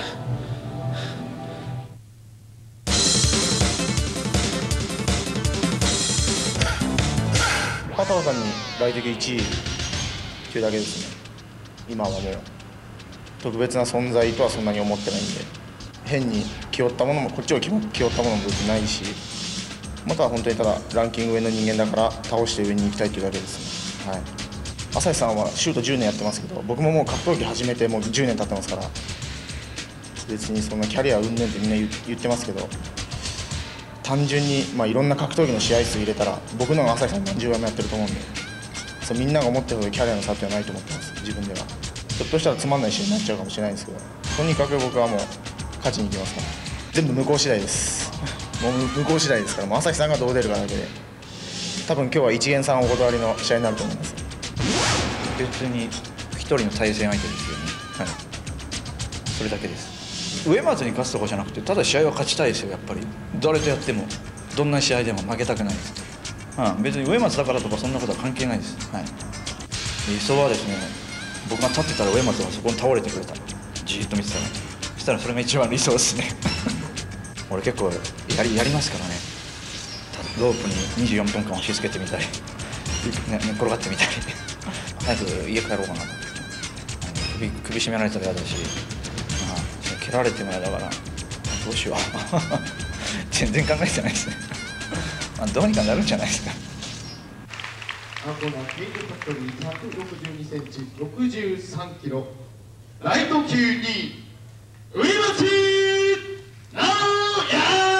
加藤さんにライト級いちいというだけですね。今はもう特別な存在とはそんなに思ってないんで、変に気負ったものもこっちを気負ったものも別にないし、または本当にただランキング上の人間だから倒して上に行きたいというだけですね。はい、朝日さんはシュートじゅうねんやってますけど、僕ももう格闘技始めてもうじゅうねん経ってますから、別にそんなキャリアうんぬんってみんな言ってますけど、単純に、まあ、いろんな格闘技の試合数入れたら僕の方が朝日さん何十倍もやってると思うんで、そうみんなが思ってるほどキャリアの差ってはないと思ってます。自分ではひょっとしたらつまんない試合になっちゃうかもしれないんですけど、とにかく僕はもう勝ちに行きますから、全部向こう次第ですもう向こう次第ですから、もう朝日さんがどう出るかだけで、多分今日は一元さんお断りの試合になると思います。 別に一人の対戦相手ですよね。はい、それだけです。上松に勝つとかじゃなくて、ただ試合は勝ちたいですよ。やっぱり誰とやってもどんな試合でも負けたくないです。はあ、別に上松だからとかそんなことは関係ないです。はい、理想はですね、僕が立ってたら上松がそこに倒れてくれた、じーっと見てたら、そしたらそれが一番理想ですね俺結構やり、やりますからね。ロープににじゅうよんぷんかん押し付けてみたり寝転がってみたり早く家帰ろうかなと。首、首絞められたら嫌だし、蹴られても嫌だからどうしよう全然考えてないですねまあどうにかなるんじゃないですか。 アンコーナーケイトカットリーひゃくろくじゅうにセンチろくじゅうさんキロライト級にい上松直也。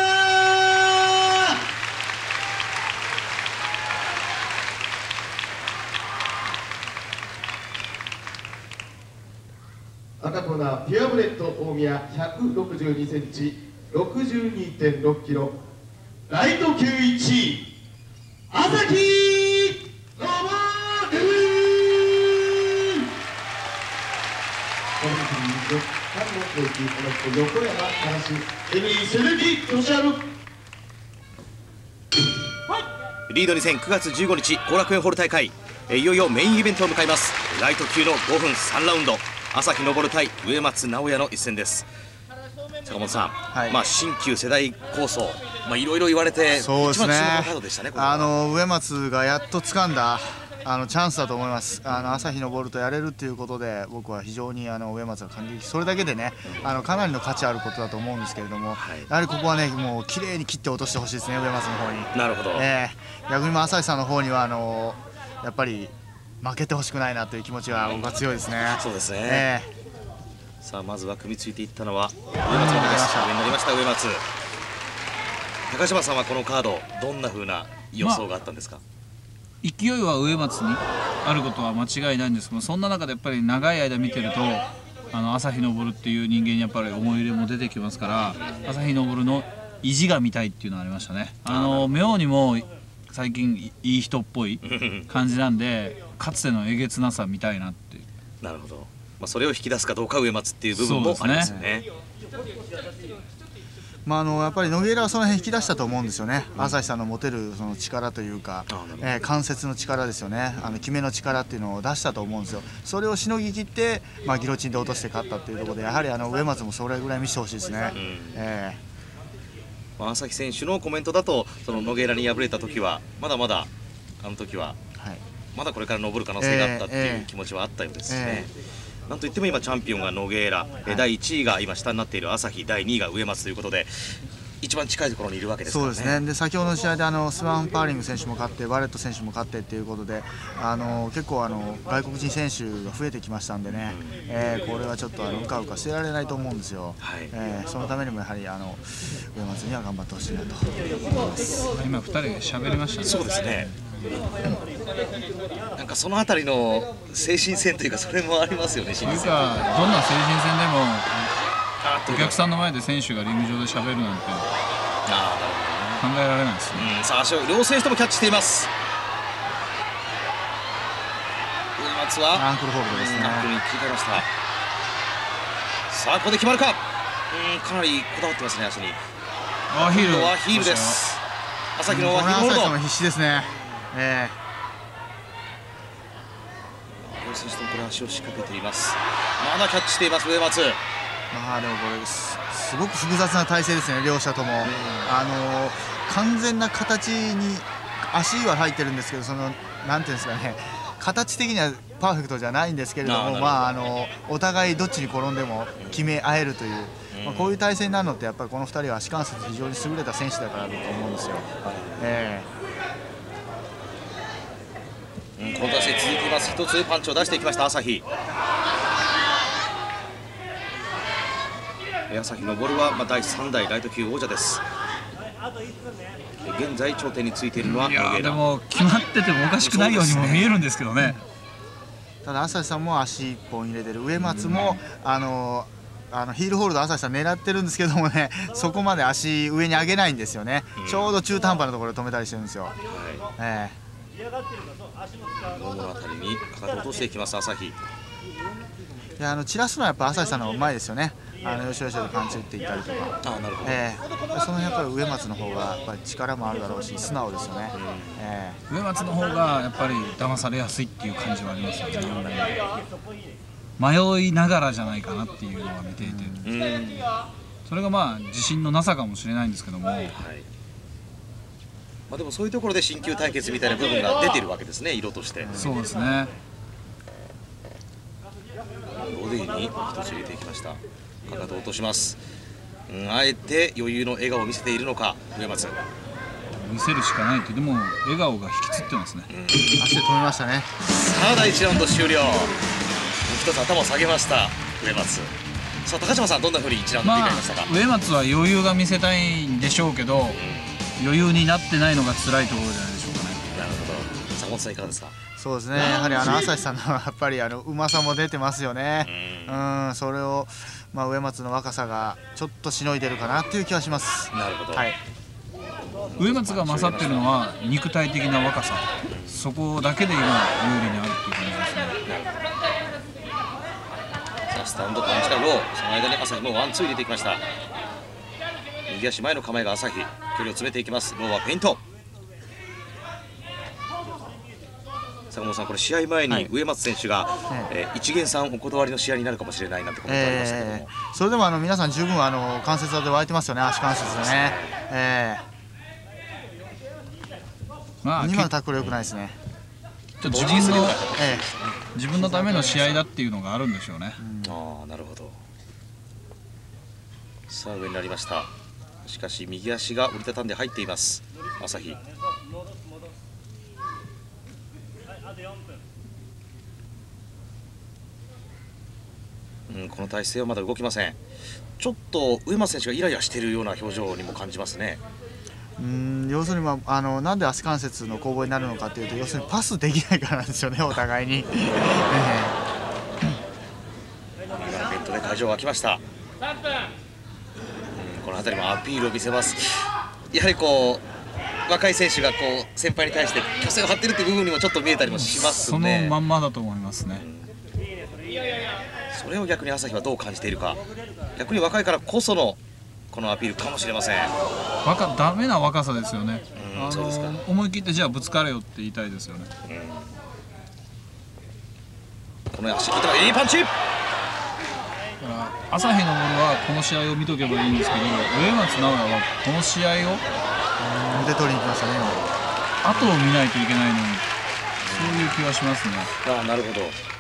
赤コーナーピュアブレッド大宮ひゃくろくじゅうにセンチろくじゅうにてんろくキロライト級いちい朝日昇。この時によっかの同期この人横山嵐エミリー鈴木俊治。 リードに戦くがつじゅうごにち後楽園ホール大会、いよいよメインイベントを迎えます。ライト級のごふんさんラウンド、朝日昇対上松直也の一戦です。坂本さん、はい、まあ新旧世代構想、まあいろいろ言われて、 そうですね、 一番注目のカードでしたね。 あの上松がやっと掴んだあのチャンスだと思います。あの朝日昇とやれるっていうことで、僕は非常にあの上松が感激、それだけでね、あのかなりの価値あることだと思うんですけれども、はい、やはりここはね、もう綺麗に切って落としてほしいですね、上松の方に。 なるほど。 えー、逆にも朝日さんの方にはあのやっぱり負けてほしくないなという気持ちは僕は強いですね。 そうですね。 えー、さあまずは組みついていったのは上松の方です。上になりました上松。高島さんはこのカードどんな風な予想があったんですか。まあ勢いは上松にあることは間違いないんですけど、そんな中でやっぱり長い間見てると、あの朝日昇っていう人間にやっぱり思い入れも出てきますから、朝日昇の意地が見たいっていうのがありましたね。あの妙にも最近いい人っぽい感じなんで、かつてのえげつなさ見たいなっていう。 なるほど、まあ、それを引き出すかどうか上松っていう部分もありますよね。 まあ、あのやっぱり野毛はその辺引き出したと思うんですよね、うん、朝日さんの持てるその力というか、えー、関節の力ですよね、あの決めの力っていうのを出したと思うんですよ、それをしのぎきって、まあ、ギロチンで落として勝ったっていうところで、やはりあの上松もそれぐらい見せてほしいですね。うん、えーまあ、朝日選手のコメントだと、その野毛に敗れた時は、まだまだあの時は、はい、まだこれから登る可能性があったっていう気持ちはあったようですね。えーえーなんといっても今チャンピオンが野毛ら、はい、だいいちいが今下になっている朝日、だいにいが上松ということで、一番近いところにいるわけですからね。 そうですね。で先ほどの試合であのスワン・パーリング選手も勝って、バレット選手も勝ってっていうことで、あの結構あの外国人選手が増えてきましたんでね、うん、えー、これはちょっとあのうかうかしてられないと思うんですよ。はい、えー、そのためにもやはりあの上松には頑張ってほしいなと思います。 今ふたりで喋りましたね。 そうですね。なんかそのあたりの精神戦というか、それもありますよね。 というか、どんな精神戦でもお客さんの前で選手がリング上で喋るなんて考えられないですね。 うん、さあ足を両選手ともキャッチしています。上松はアンクルホールドですね。 アンクルに切り替えました。さあここで決まるか。うん、かなりこだわってますね、足に。 あ、ヒールはヒールです。朝日のはヒールホールド。 朝日の必死ですね。えー、両選手ともこれ足を仕掛けています。まだキャッチしています上松。 まあでもこれ す, すごく複雑な体勢ですね、両者とも。あの完全な形に足は入ってるんですけど、そのなんていうんですかね、形的にはパーフェクトじゃないんですけれども、まああのお互いどっちに転んでも決め合えるという、まあ、こういう体勢になるのってやっぱりこのふたりは足関節非常に優れた選手だからだと思うんですよ。えーうん、この体勢続きます。一つパンチを出していきました朝日。朝日昇は、まあ、だいさんだいライト級王者です。現在頂点についているのは野毛ら。でも決まっててもおかしくないようにも見えるんですけどね。 ただ朝日さんも足いっぽん入れてる、上松も、うん、あのあのヒールホールド朝日さん狙ってるんですけどもね、そこまで足上に上げないんですよね、うん、ちょうど中途半端なところで止めたりしてるんですよ。はい、えーもものあたりにかかとを落としていきます朝日。いや、あの散らすのはやっぱ朝日さんの方がうまいですよね。あのよしよしでパンチ打っていったりとか。 あ、なるほど。 えー、そのやっぱり上松の方がやっぱり力もあるだろうし、素直ですよね。うん、 えー、上松の方がやっぱり騙されやすいっていう感じはありますよね。迷いながらじゃないかなっていうのは見ていて、うん、それがまあ自信のなさかもしれないんですけども。はい、 まあ、でもそういうところで新旧対決みたいな部分が出てるわけですね、色として。 そうですね。 ボディに一つ入れていきました。かかとを落とします。うん、あえて余裕の笑顔を見せているのか上松。 見せるしかないと。でも笑顔が引きつってますね。うん、 足で止めましたね。 さあだいいちラウンド終了。一つ頭を下げました上松。さあ高島さん、どんなふうにいちラウンド振り返りましたか。 まあ、上松は余裕が見せたいんでしょうけど、うん、余裕になってないのが辛いところじゃないでしょうかね。 なるほど。坂本さんいかがですか。 そうですね、やはりあの朝日さんのやっぱりあのうまさも出てますよね。うん、うん、それを、まあ、上松の若さがちょっとしのいでるかなっていう気はします。 なるほど。 はい、 上松が勝ってるのは肉体的な若さ、そこだけで今有利にあるっていう感じですね。 さあスタンドパンチからロー、その間に朝日もワンツー入れていきました。右足前の構えが朝日、距離を詰めていきます。ローはペイント。坂本さん、これ試合前に上松選手が、はいえー、一元さんお断りの試合になるかもしれないなんてコメントありましたけども、 えー、それでもあの皆さん十分あの関節技で湧いてますよね、足関節でね。えー、まあ今のタックル良くないですね。 自分の、えー、自分のための試合だっていうのがあるんでしょうね。 うん、ああなるほど。さあ上になりました。しかし右足が折りたたんで入っています朝日。うん、この体勢はまだ動きません。ちょっと上松選手がイライラしているような表情にも感じますね。 うん要するに、まあ、あのなんで足関節の攻防になるのかというと、要するにパスできないからなんですよね、お互いに。今のベントで会場が沸きました。うん、この辺りもアピールを見せます。やはりこう若い選手がこう先輩に対して虚勢を張っているという部分にもちょっと見えたりもしますね。 そのまんまだと思いますね。 うん、それを逆に朝日はどう感じているか。逆に若いからこそのこのアピールかもしれません。 若ダメな若さですよね。 うん、あの思い切ってじゃあぶつかれよって言いたいですよね。 うん、この足引いたらいいパンチ。 朝日のボールはこの試合を見とけばいいんですけど、上松直也はこの試合を腕取りに行きましたね。 後を見ないといけないのに、そういう気はしますね。 ああなるほど。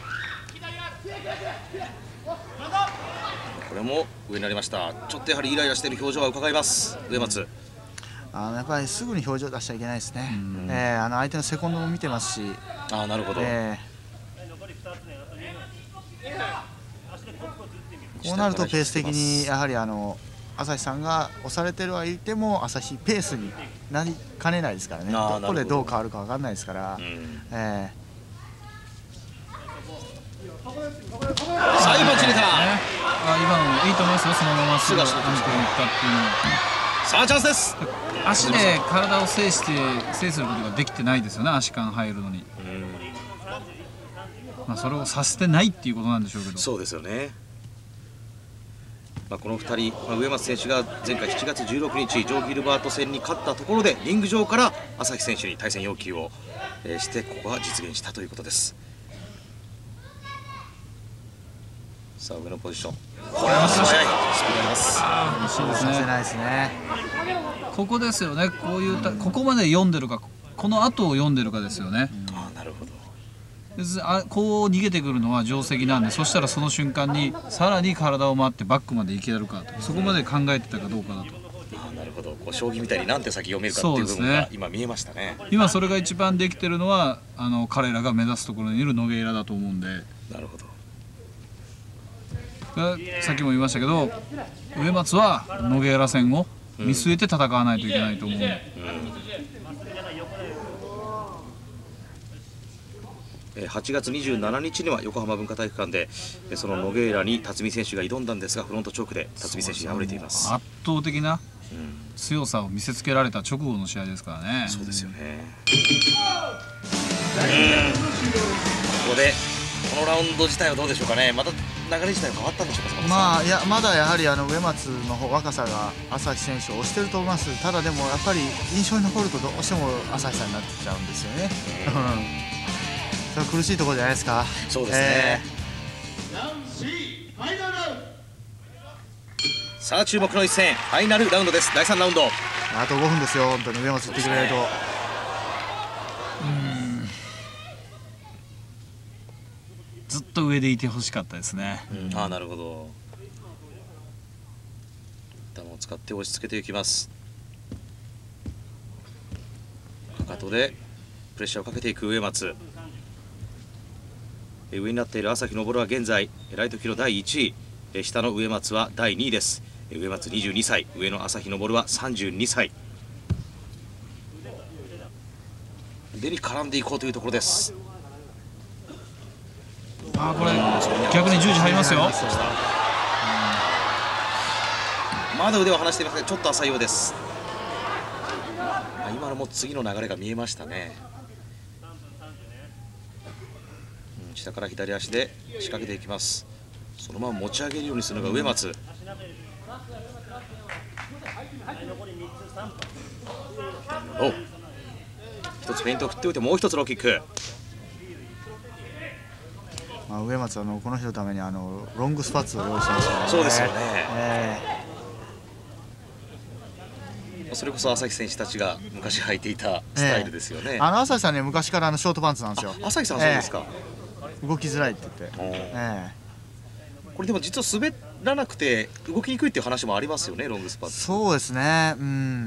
これも上になりました。ちょっとやはりイライラしている表情は伺います上松。 あのやっぱりすぐに表情出しちゃいけないですね。えー、あの相手のセコンドも見てますし。 ああなるほど。えーこうなるとペース的にやはりあの朝日さんが押されてるはいても朝日ペースになりかねないですからね。どこでどう変わるか分かんないですから。ええ。 さあ今チレた。 あ今のいいと思いますよ。そのまますぐアンクルに行ったっていうのは。 さあチャンスです。 足で体を制して制することができてないですよね。足間入るのに。まあそれをさせてないっていうことなんでしょうけど。 そうですよね。まあこのふたり、まあ、上松選手が前回しちがつじゅうろくにちジョー・ギルバート戦に勝ったところでリング上から朝日選手に対戦要求をしてここが実現したということです。さあ上のポジション、これは速いスピードあります。 ああ惜しいですね。 させないですね。 ここですよね。こういうたここまで読んでるかこの後を読んでるかですよね。 ああなるほど。 あこう逃げてくるのは定石なんで、そしたらその瞬間にさらに体を回ってバックまで行けるかと、そこまで考えてたかどうかだと。 あなるほど。こう将棋みたいに何手先読めるかっていう部分が今見えましたね。 今それが一番できてるのはあの彼らが目指すところにいるノゲイラだと思うんで。 なるほど。 さっきも言いましたけど上松はノゲイラ戦を見据えて戦わないといけないと思う、うんうんはちがつにじゅうしちにちには横浜文化体育館でそのノゲイラに辰巳選手が挑んだんですがフロントチョークで辰巳選手に敗れています。 圧倒的な強さを見せつけられた直後の試合ですからね。 そうですよね。ここでこのラウンド自体はどうでしょうかね。また流れ自体は変わったんでしょうか。 まあいやまだやはりあの上松の方若さが朝日選手を押してると思います。ただでもやっぱり印象に残るとどうしても朝日さんになってきちゃうんですよね。それは苦しいところじゃないですか。 そうですね。さあ注目の一戦ファイナルラウンドです。だいさんラウンドあとごふんですよ。本当に上松打ってくれると。 うんずっと上でいてほしかったですね。 うん、ああなるほど。頭を使って押し付けていきます。かかとでプレッシャーをかけていく上松。上になっている朝日昇は現在ライト級のだいいちい、下の上松はだいにいです。上松にじゅうにさい、上の朝日昇はさんじゅうにさい。腕に絡んでいこうというところです。 あーこれ逆に十字入りますよ。 まだ腕を離していますがちょっと浅いようです。 からもう次の流れが見えましたね。うん、下から左足で仕掛けていきます。そのまま持ち上げるようにするのが上松。お、一つフェイントを振っておいてもう一つローキック。 まあ、上松はあのこの日のためにあのロングスパッツを用意しましたね。 そうですよね、 えー、それこそ朝日選手たちが昔履いていたスタイルですよね。 えー、あの朝日さんね、昔からあのショートパンツなんですよ。 朝日さんはそうですか、 えー、動きづらいって言って、えー、これでも実は滑らなくて動きにくいっていう話もありますよね、ロングスパッツ。 そうですね、うん、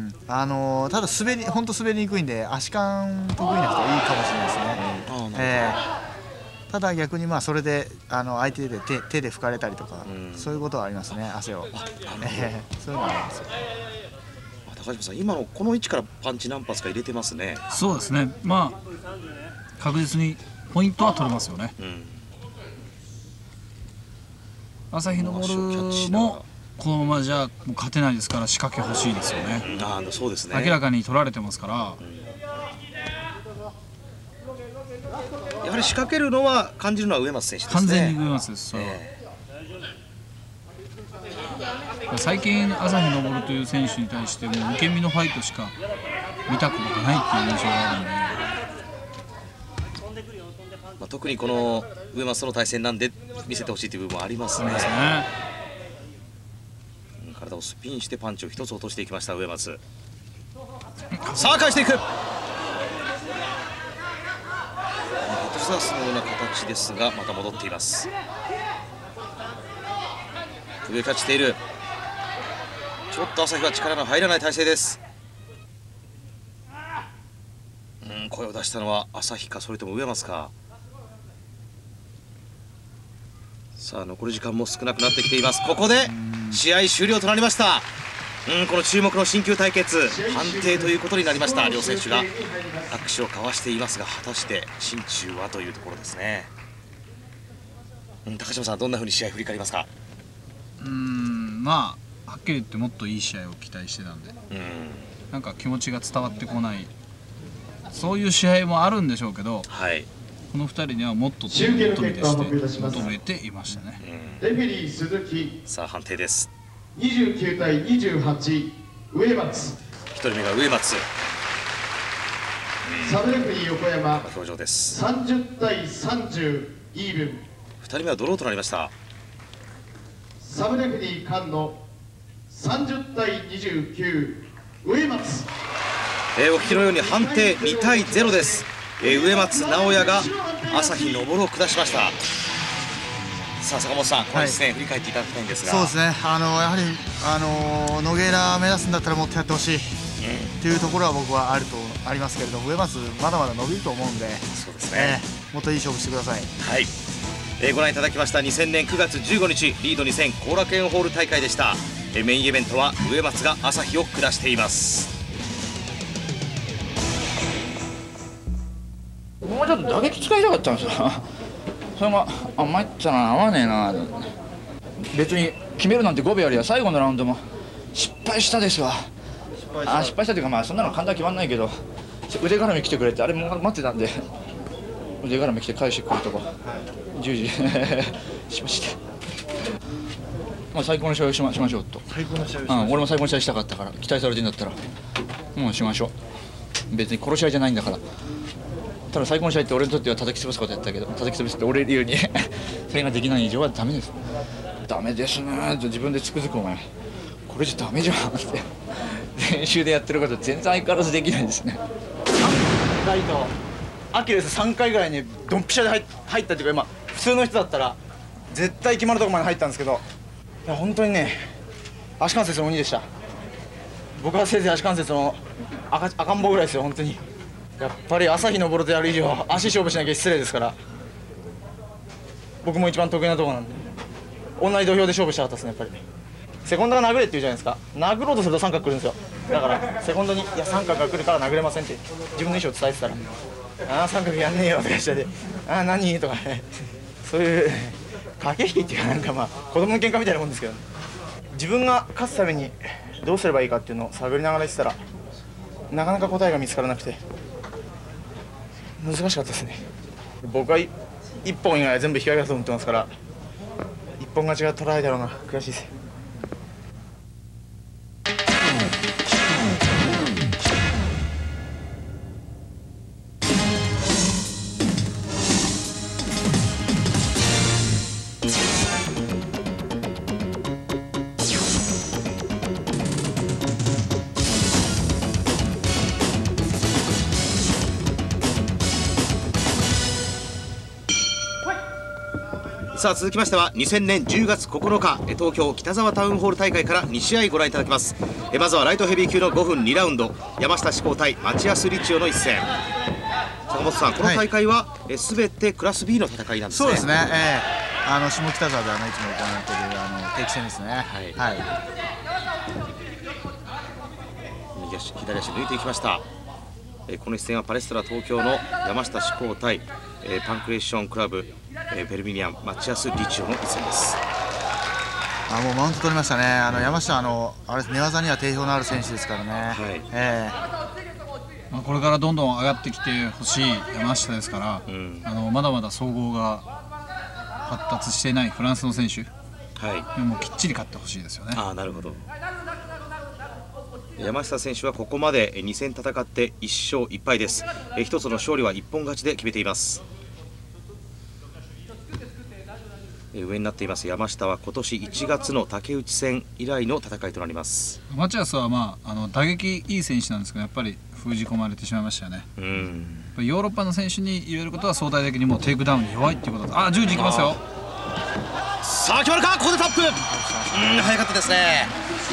あのー、ただ滑り本当滑りにくいんで足感得意な人はいいかもしれないですね。えーただ逆にまあそれであの相手で 手, 手で拭かれたりとか、うん、そういうことはありますね、汗を。えー、そういうのがありますよ。 高島さん、今のこの位置からパンチ何発か入れてますね。 そうですね、まあ確実にポイントは取れますよね。うん、朝日昇もこのままじゃもう勝てないですから仕掛け欲しいですよね。 うん、あそうですね、 明らかに取られてますから。うん、 やはり仕掛けるのは感じるのは上松選手ですね。 完全に上松です。えー、最近朝日昇という選手に対しても受け身のファイトしか見たことがないっていう印象があるので、 まあ、特にこの上松との対戦なんで見せてほしいという部分もありますね。 そうですね。 体をスピンしてパンチを一つ落としていきました上松。さあ返していく。トスダスのような形ですがまた戻っています。首をキャッチしている。ちょっと朝日は力の入らない体勢です。うん、声を出したのは朝日かそれとも上松か。さあ残り時間も少なくなってきています。ここで試合終了となりました。うん、この注目の新旧対決判定ということになりました。両選手が握手を交わしていますが果たして心中はというところですね。うん、高島さんどんなふうに試合振り返りますか。 うーん、まあはっきり言ってもっといい試合を期待してたんで、うん、なんか気持ちが伝わってこない、そういう試合もあるんでしょうけど、はい、このふたりにはもっと飛び出して求めていましたね。 うん、レフェリー鈴木。 さあ判定です。 にじゅうきゅうたいにじゅうはち上松。 ひとりめが上松。 サブレフェリー横山。 表情です。 さんじゅうたいさんじゅうイーブン。 ふたりめはドローとなりました。 サブレフェリー菅野さんじゅうたいにじゅうきゅう上松。 えー、お聞きのように判定にたいゼロです。えー、上松直哉が朝日昇を下しました。さあ坂本さん、この一戦振り返っていただきたいんですが、 そうですね、あのやはりあのノゲーラ目指すんだったらもっとやってほしいっていうところは僕はあるとありますけれども、上松まだまだ伸びると思うんで、そうですね、えー、もっといい勝負してください。 はい、えー、ご覧いただきましたにせんねんくがつじゅうごにちリードにせん後楽園ホール大会でした。えー、メインイベントは上松が朝日を下しています。 もうちょっと打撃使いたかったんですよ。それがあ参ったな、合わねえな。別に決めるなんてごびょうよりは最後のラウンドも失敗したですわ。失敗したあ失敗したというか、まあそんなの簡単に決まんないけど、腕絡み来てくれて、あれも待ってたんで腕絡み来て返してくるとこ、はい、じゅうじしまして、まあ、最高の試合をし ま, しましょうと。最高の試合をしましょう、うん、俺も最高の試合したかったから、期待されてるんだったらもうしましょう。別に殺し合いじゃないんだから。ただ最高の試合って俺にとっては叩き潰すことやったけど、叩き潰すって俺言うにそれができない以上はダメです。ダメですね。自分でつくづくお前これじゃダメじゃんって練習でやってること全然相変わらずできないですね。ライトアキレスさんかいぐらいにドンピシャで 入, 入ったっていうか、今普通の人だったら絶対決まるとこまで入ったんですけど、いや本当にね、足関節の鬼でした。僕はせいぜい足関節の 赤, 赤ん坊ぐらいですよ本当に。やっぱり朝日昇とやる以上足勝負しなきゃ失礼ですから、僕も一番得意なところなんで同じ土俵で勝負したかったですね。やっぱりセコンドが殴れって言うじゃないですか。殴ろうとすると三角来るんですよ。だからセコンドに「いや三角が来るから殴れません」って自分の意思を伝えてたら「ああ三角やんねえよ」とかしてて「ああ何?」とかね、そういう駆け引きっていうか、なんかまあ子供の喧嘩みたいなもんですけど、自分が勝つためにどうすればいいかっていうのを探りながら言ってたら、 なかなか答えが見つからなくて難しかったですね。僕はいっぽん以外は全部引き分けだと思ってますから、一本勝ちが取られたのが悔しいです。 さあ続きましてはにせんねんじゅうがつここのか東京北沢タウンホール大会からに試合ご覧いただきます。えまずはライトヘビー級のごふんにラウンド、山下志功対町安リチオの一戦。坂本さん、この大会は、はい、え全てクラス ビー の戦いなんですね。 そうですね、えー、あの下北沢であのいつも行われているあの定期戦ですね。はい、はい、 右足左足抜いていきました。えこの一戦はパレストラ東京の山下志功対、えパンクレーションクラブえー、ベルミニアン町安リチオの一戦です。 あもうマウント取りましたね。あの山下あのあれ寝技には定評のある選手ですからね。はい、えーまあ、これからどんどん上がってきてほしい山下ですから、うん、あのまだまだ総合が発達していないフランスの選手、はい、でもきっちり勝ってほしいですよね。 あなるほど。山下選手はここまでに戦戦っていっしょういっぱいです。えひとつの勝利は一本勝ちで決めています。上になっています山下は今年いちがつの竹内戦以来の戦いとなります。 町安は、まあ、あの打撃いい選手なんですけど、やっぱり封じ込まれてしまいましたよね。うん、ヨーロッパの選手に言えることは相対的にもうテイクダウンに弱いっていうことだ。あ、十字いきますよ。 さあ決まるか、ここでタップ。うん早かったですね。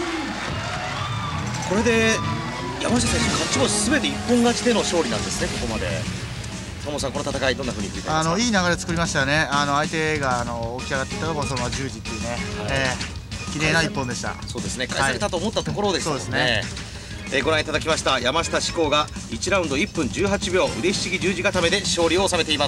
これで山下選手勝ち星すべて一本勝ちでの勝利なんですね、ここまで。坂本さん、この戦いどんな風に振り返りますか。 あのいい流れ作りましたよね。あの相手があの起き上がっていったところそのまま十字っていうね、はい、えー、綺麗な一本でした。 そうですね、返されたと思ったところですね。はい、そうですね。えー、ご覧いただきました山下志功がいちラウンドいっぷんじゅうはちびょう腕ひしぎ十字固めで勝利を収めています。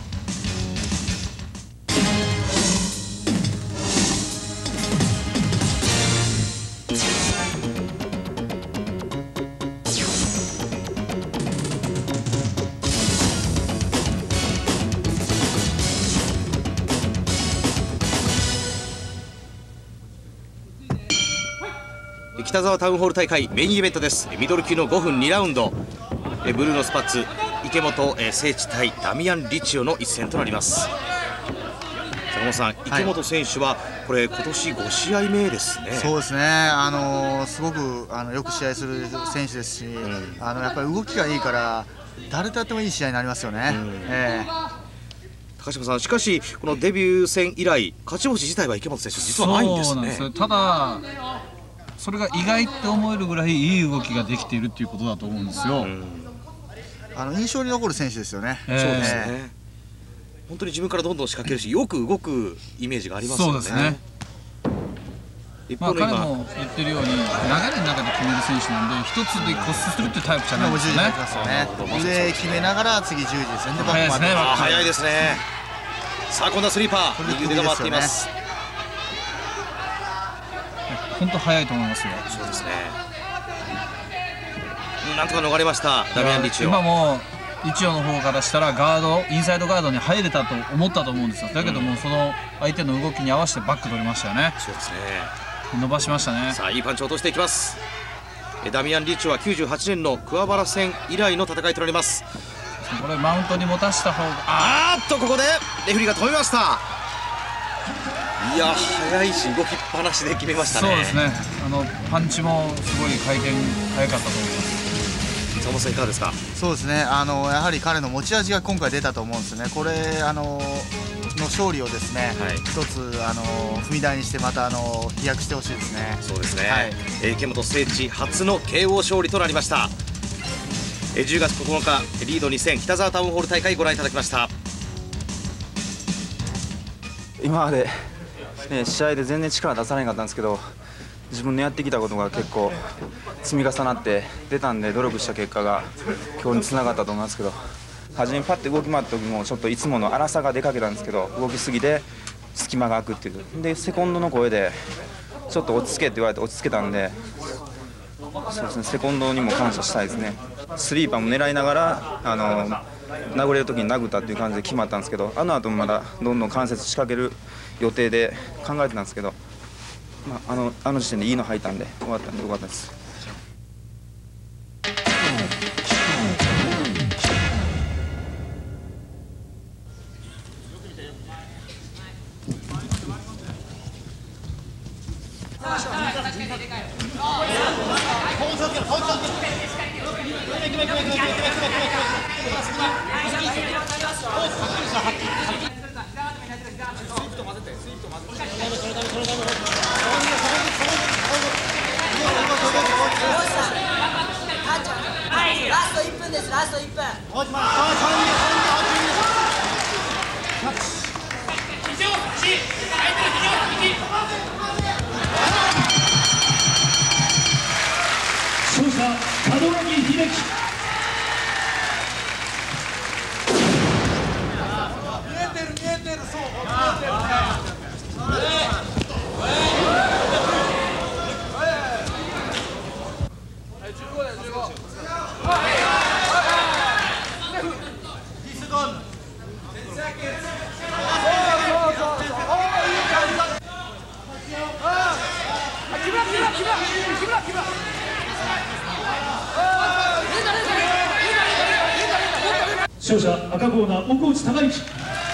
北沢タウンホール大会メインイベントです。ミドル級のごふんにラウンド、ブルーのスパッツ池本聖地対ダミアン・リチオの一戦となります。坂本さん、池本選手はこれ今年ごしあいめですね。 そうですね、あのすごくあのよく試合する選手ですし、うん、あのやっぱり動きがいいから誰とやってもいい試合になりますよね。うん、えー高島さん、しかしこのデビュー戦以来勝ち星自体は池本選手実はないんですね。そうなんですよ。 ただそれが意外って思えるぐらいいい動きができているっていうことだと思うんですよ。うん、 あの印象に残る選手ですよね。 えー、そうですね。本当に自分からどんどん仕掛けるし、よく動くイメージがありますよね。そうですね。 一方の今、まあ、彼も言ってるように流れの中で決める選手なんで、一つで骨折するっていうタイプじゃないですよね。 腕決めながら次十字ですね。 早いですね。早いですね。さあ今度はスリーパー、右腕が回っています。 本当早いと思いますよ。 そうですね。なんとか逃れましたダミアン・リチオ。 今もリチオの方からしたらガードインサイドガードに入れたと思ったと思うんですよ。だけども、うん、その相手の動きに合わせてバック取りましたよね。 そうですね。 伸ばしましたね。 さあいいパンチを落としていきます。ダミアン・リチオはきゅうじゅうはちねんの桑原戦以来の戦いとなります。 これマウントに持たした方が、 あーっとここでレフェリーが止めました。いや速いし動きっぱなしで決めましたね。 そうですね。あのパンチもすごい回転速かったと思います。 坂本さんいかがですか。 そうですね。あのやはり彼の持ち味が今回出たと思うんですね。これあのの勝利をですね、はい、一つあの踏み台にしてまたあの飛躍してほしいですね。 そうですね。はい、えー、池本聖地初の ケーオー 勝利となりました。えー、じゅうがつここのかリードに戦北沢タウンホール大会ご覧いただきました。 今までね、試合で全然力出さなかったんですけど、自分のやってきたことが結構積み重なって出たんで、努力した結果が今日につながったと思いますけど、初めパッて動き回った時もちょっといつもの粗さが出かけたんですけど、動きすぎて隙間が空くっていうで、セコンドの声でちょっと落ち着けって言われて落ち着けたんで、 そうですね、セコンドにも感謝したいですね。スリーパーも狙いながらあの殴れる時に殴ったっていう感じで決まったんですけど、あの後もまだどんどん関節仕掛ける予定で考えてたんですけど、まあ、あのあの時点でいいの入ったんで終わったんでよかったです。 勝者門脇秀樹。見えてる見えてる、そう見えてるね。勝者赤コーナー大河内孝之。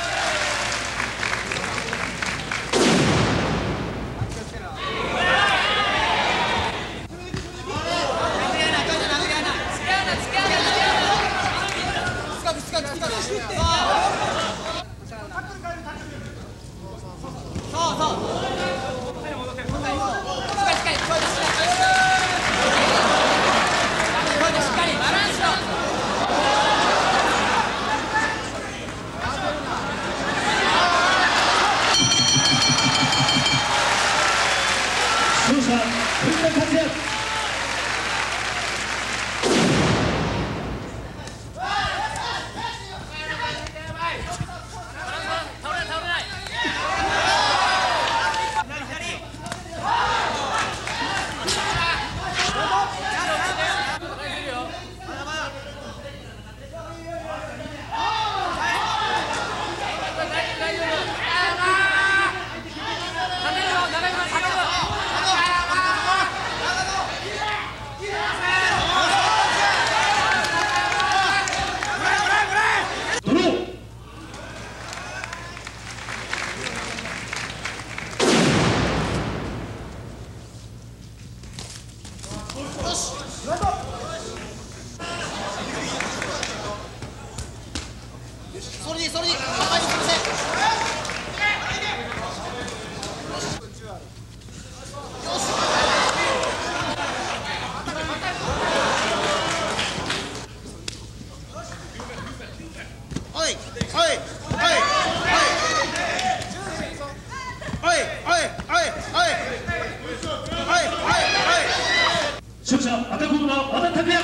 勝者藤田克也。勝者赤コーナー和田拓也。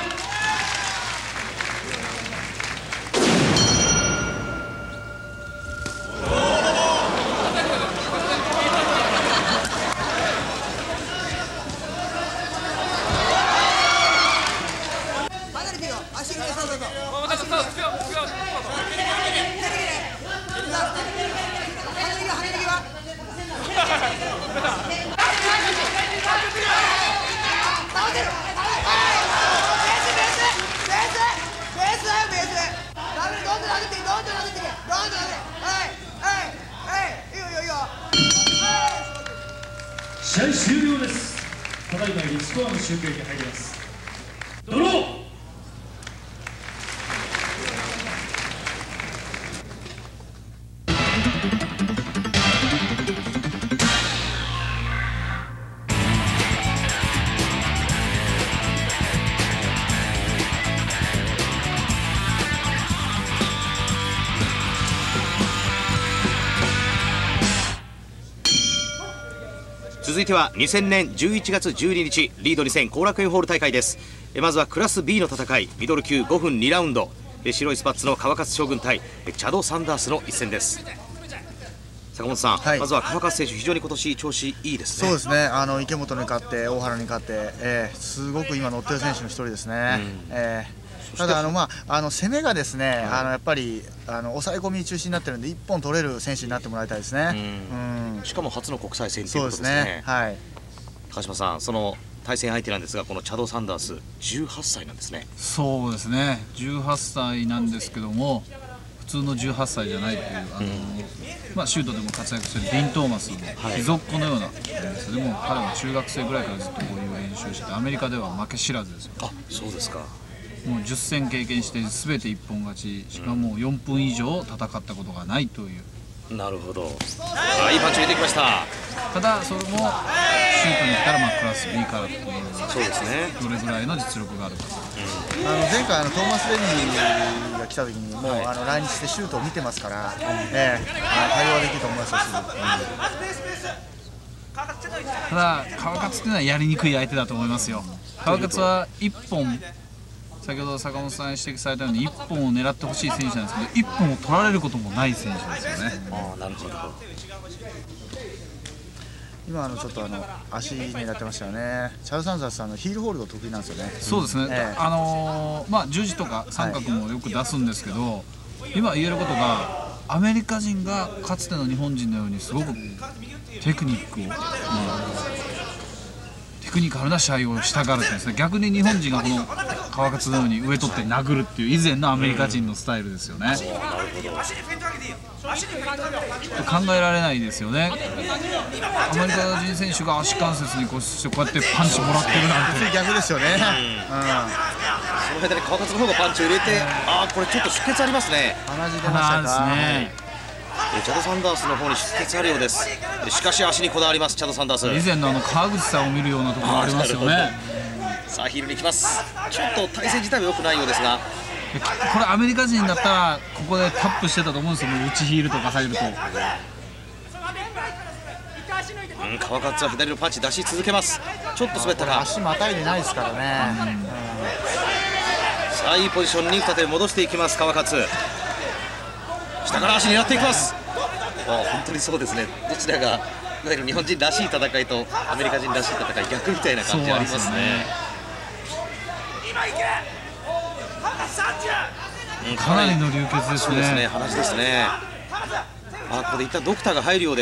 試合終了です。ただいまよりスコアの集計に入ります。ドロー。 続いてはにせんねんじゅういちがつじゅうににちリードにせん後楽園ホール大会です。まずはクラス ビー の戦い、ミドル級ごふんにラウンド、白いスパッツの川勝将軍対チャド・サンダースの一戦です。 坂本さん、 はい、 まずは川勝選手、非常に今年調子いいですね。 そうですね、あの池本に勝って、大原に勝って、えー、すごく今、乗ってる選手の一人ですね。うん、えー、ただあの、まあ、あの攻めがですね、はい、あのやっぱりあの抑え込み中心になってるんで、いっぽん取れる選手になってもらいたいですね。 うん、しかも初の国際戦ということですね。 そうですね、はい、 高島さん、その対戦相手なんですが、このチャド・サンダース、じゅうはっさいなんですね。 そうですね、じゅうはっさいなんですけども、普通のじゅうはっさいじゃないという、あの、うん、まあ、シュートでも活躍しているディン・トーマスの秘蔵っ子のような、はい、でも彼は中学生ぐらいからずっとこういう練習して、アメリカでは負け知らずですよ。 あ、そうですか。 もうじゅっせん経験して、すべて一本勝ち、しかもよんぷん以上戦ったことがないという。 うん、なるほど。あ、いいパンチ入れてきました。 ただそれもシュートに来たらまあクラス ビー からっていう、 そうですね、 どれぐらいの実力があるか、 うん、あの前回あのトーマス・レディが来た時にもう、はい、あの来日してシュートを見てますから、うん、えー、対応はできると思いますよ、すぐ。うん、 ただ川勝っていうのはやりにくい相手だと思いますよ。川勝はいっぽん、先ほど坂本さん指摘されたようにいっぽんを狙ってほしい選手なんですけど、いっぽんを取られることもない選手ですよね。 ああ、なるほど。 今あのちょっとあの足狙ってましたよね。チャド・サンダースさんのヒールホールド得意なんですよね。 そうですね。えー、あのー、まあ十字とか三角もよく出すんですけど、はい、今言えることがアメリカ人がかつての日本人のようにすごくテクニックを、まあ、テクニカルな試合をしたがるんですね。逆に日本人がこの川勝のように上取って殴るっていう以前のアメリカ人のスタイルですよね。考えられないですよね。アメリカ人選手が足関節にこうしてこうやってパンチもらってるなんて逆ですよね。うん、 その間に川勝の方がパンチを入れて、ああ、これちょっと出血ありますね。 鼻血出ましたかね。 チャド・サンダースの方に出血あるようです。しかし足にこだわりますチャド・サンダース。 以前のあの川口さんを見るようなところがありますよね。 さあヒールに行きます。ちょっと体勢自体は良くないようですが、 これアメリカ人だったらここでタップしてたと思うんですよ。もう内ヒールとか入ると。 うん、川勝は左のパンチ出し続けます。ちょっと滑ったか。 足またいでないですからね。うん、 さあいいポジションに再び戻していきます川勝。下から足に狙っていきます。あ、本当にそうですね。どちらがいわゆる日本人らしい戦いとアメリカ人らしい戦い、逆みたいな感じありますね。 うん、かなりの流血ですね。 そうですね、話ですね。あ、ここで一旦ドクターが入るようです。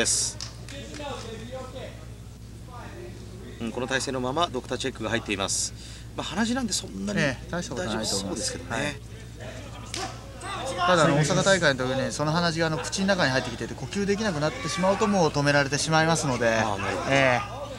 うん、この体勢のままドクターチェックが入っています。まあ、鼻血なんでそんなに大丈夫そうですけどね。はい、 ただあの大阪大会の時にその鼻血があの口の中に入ってきてて呼吸できなくなってしまうともう止められてしまいますので、え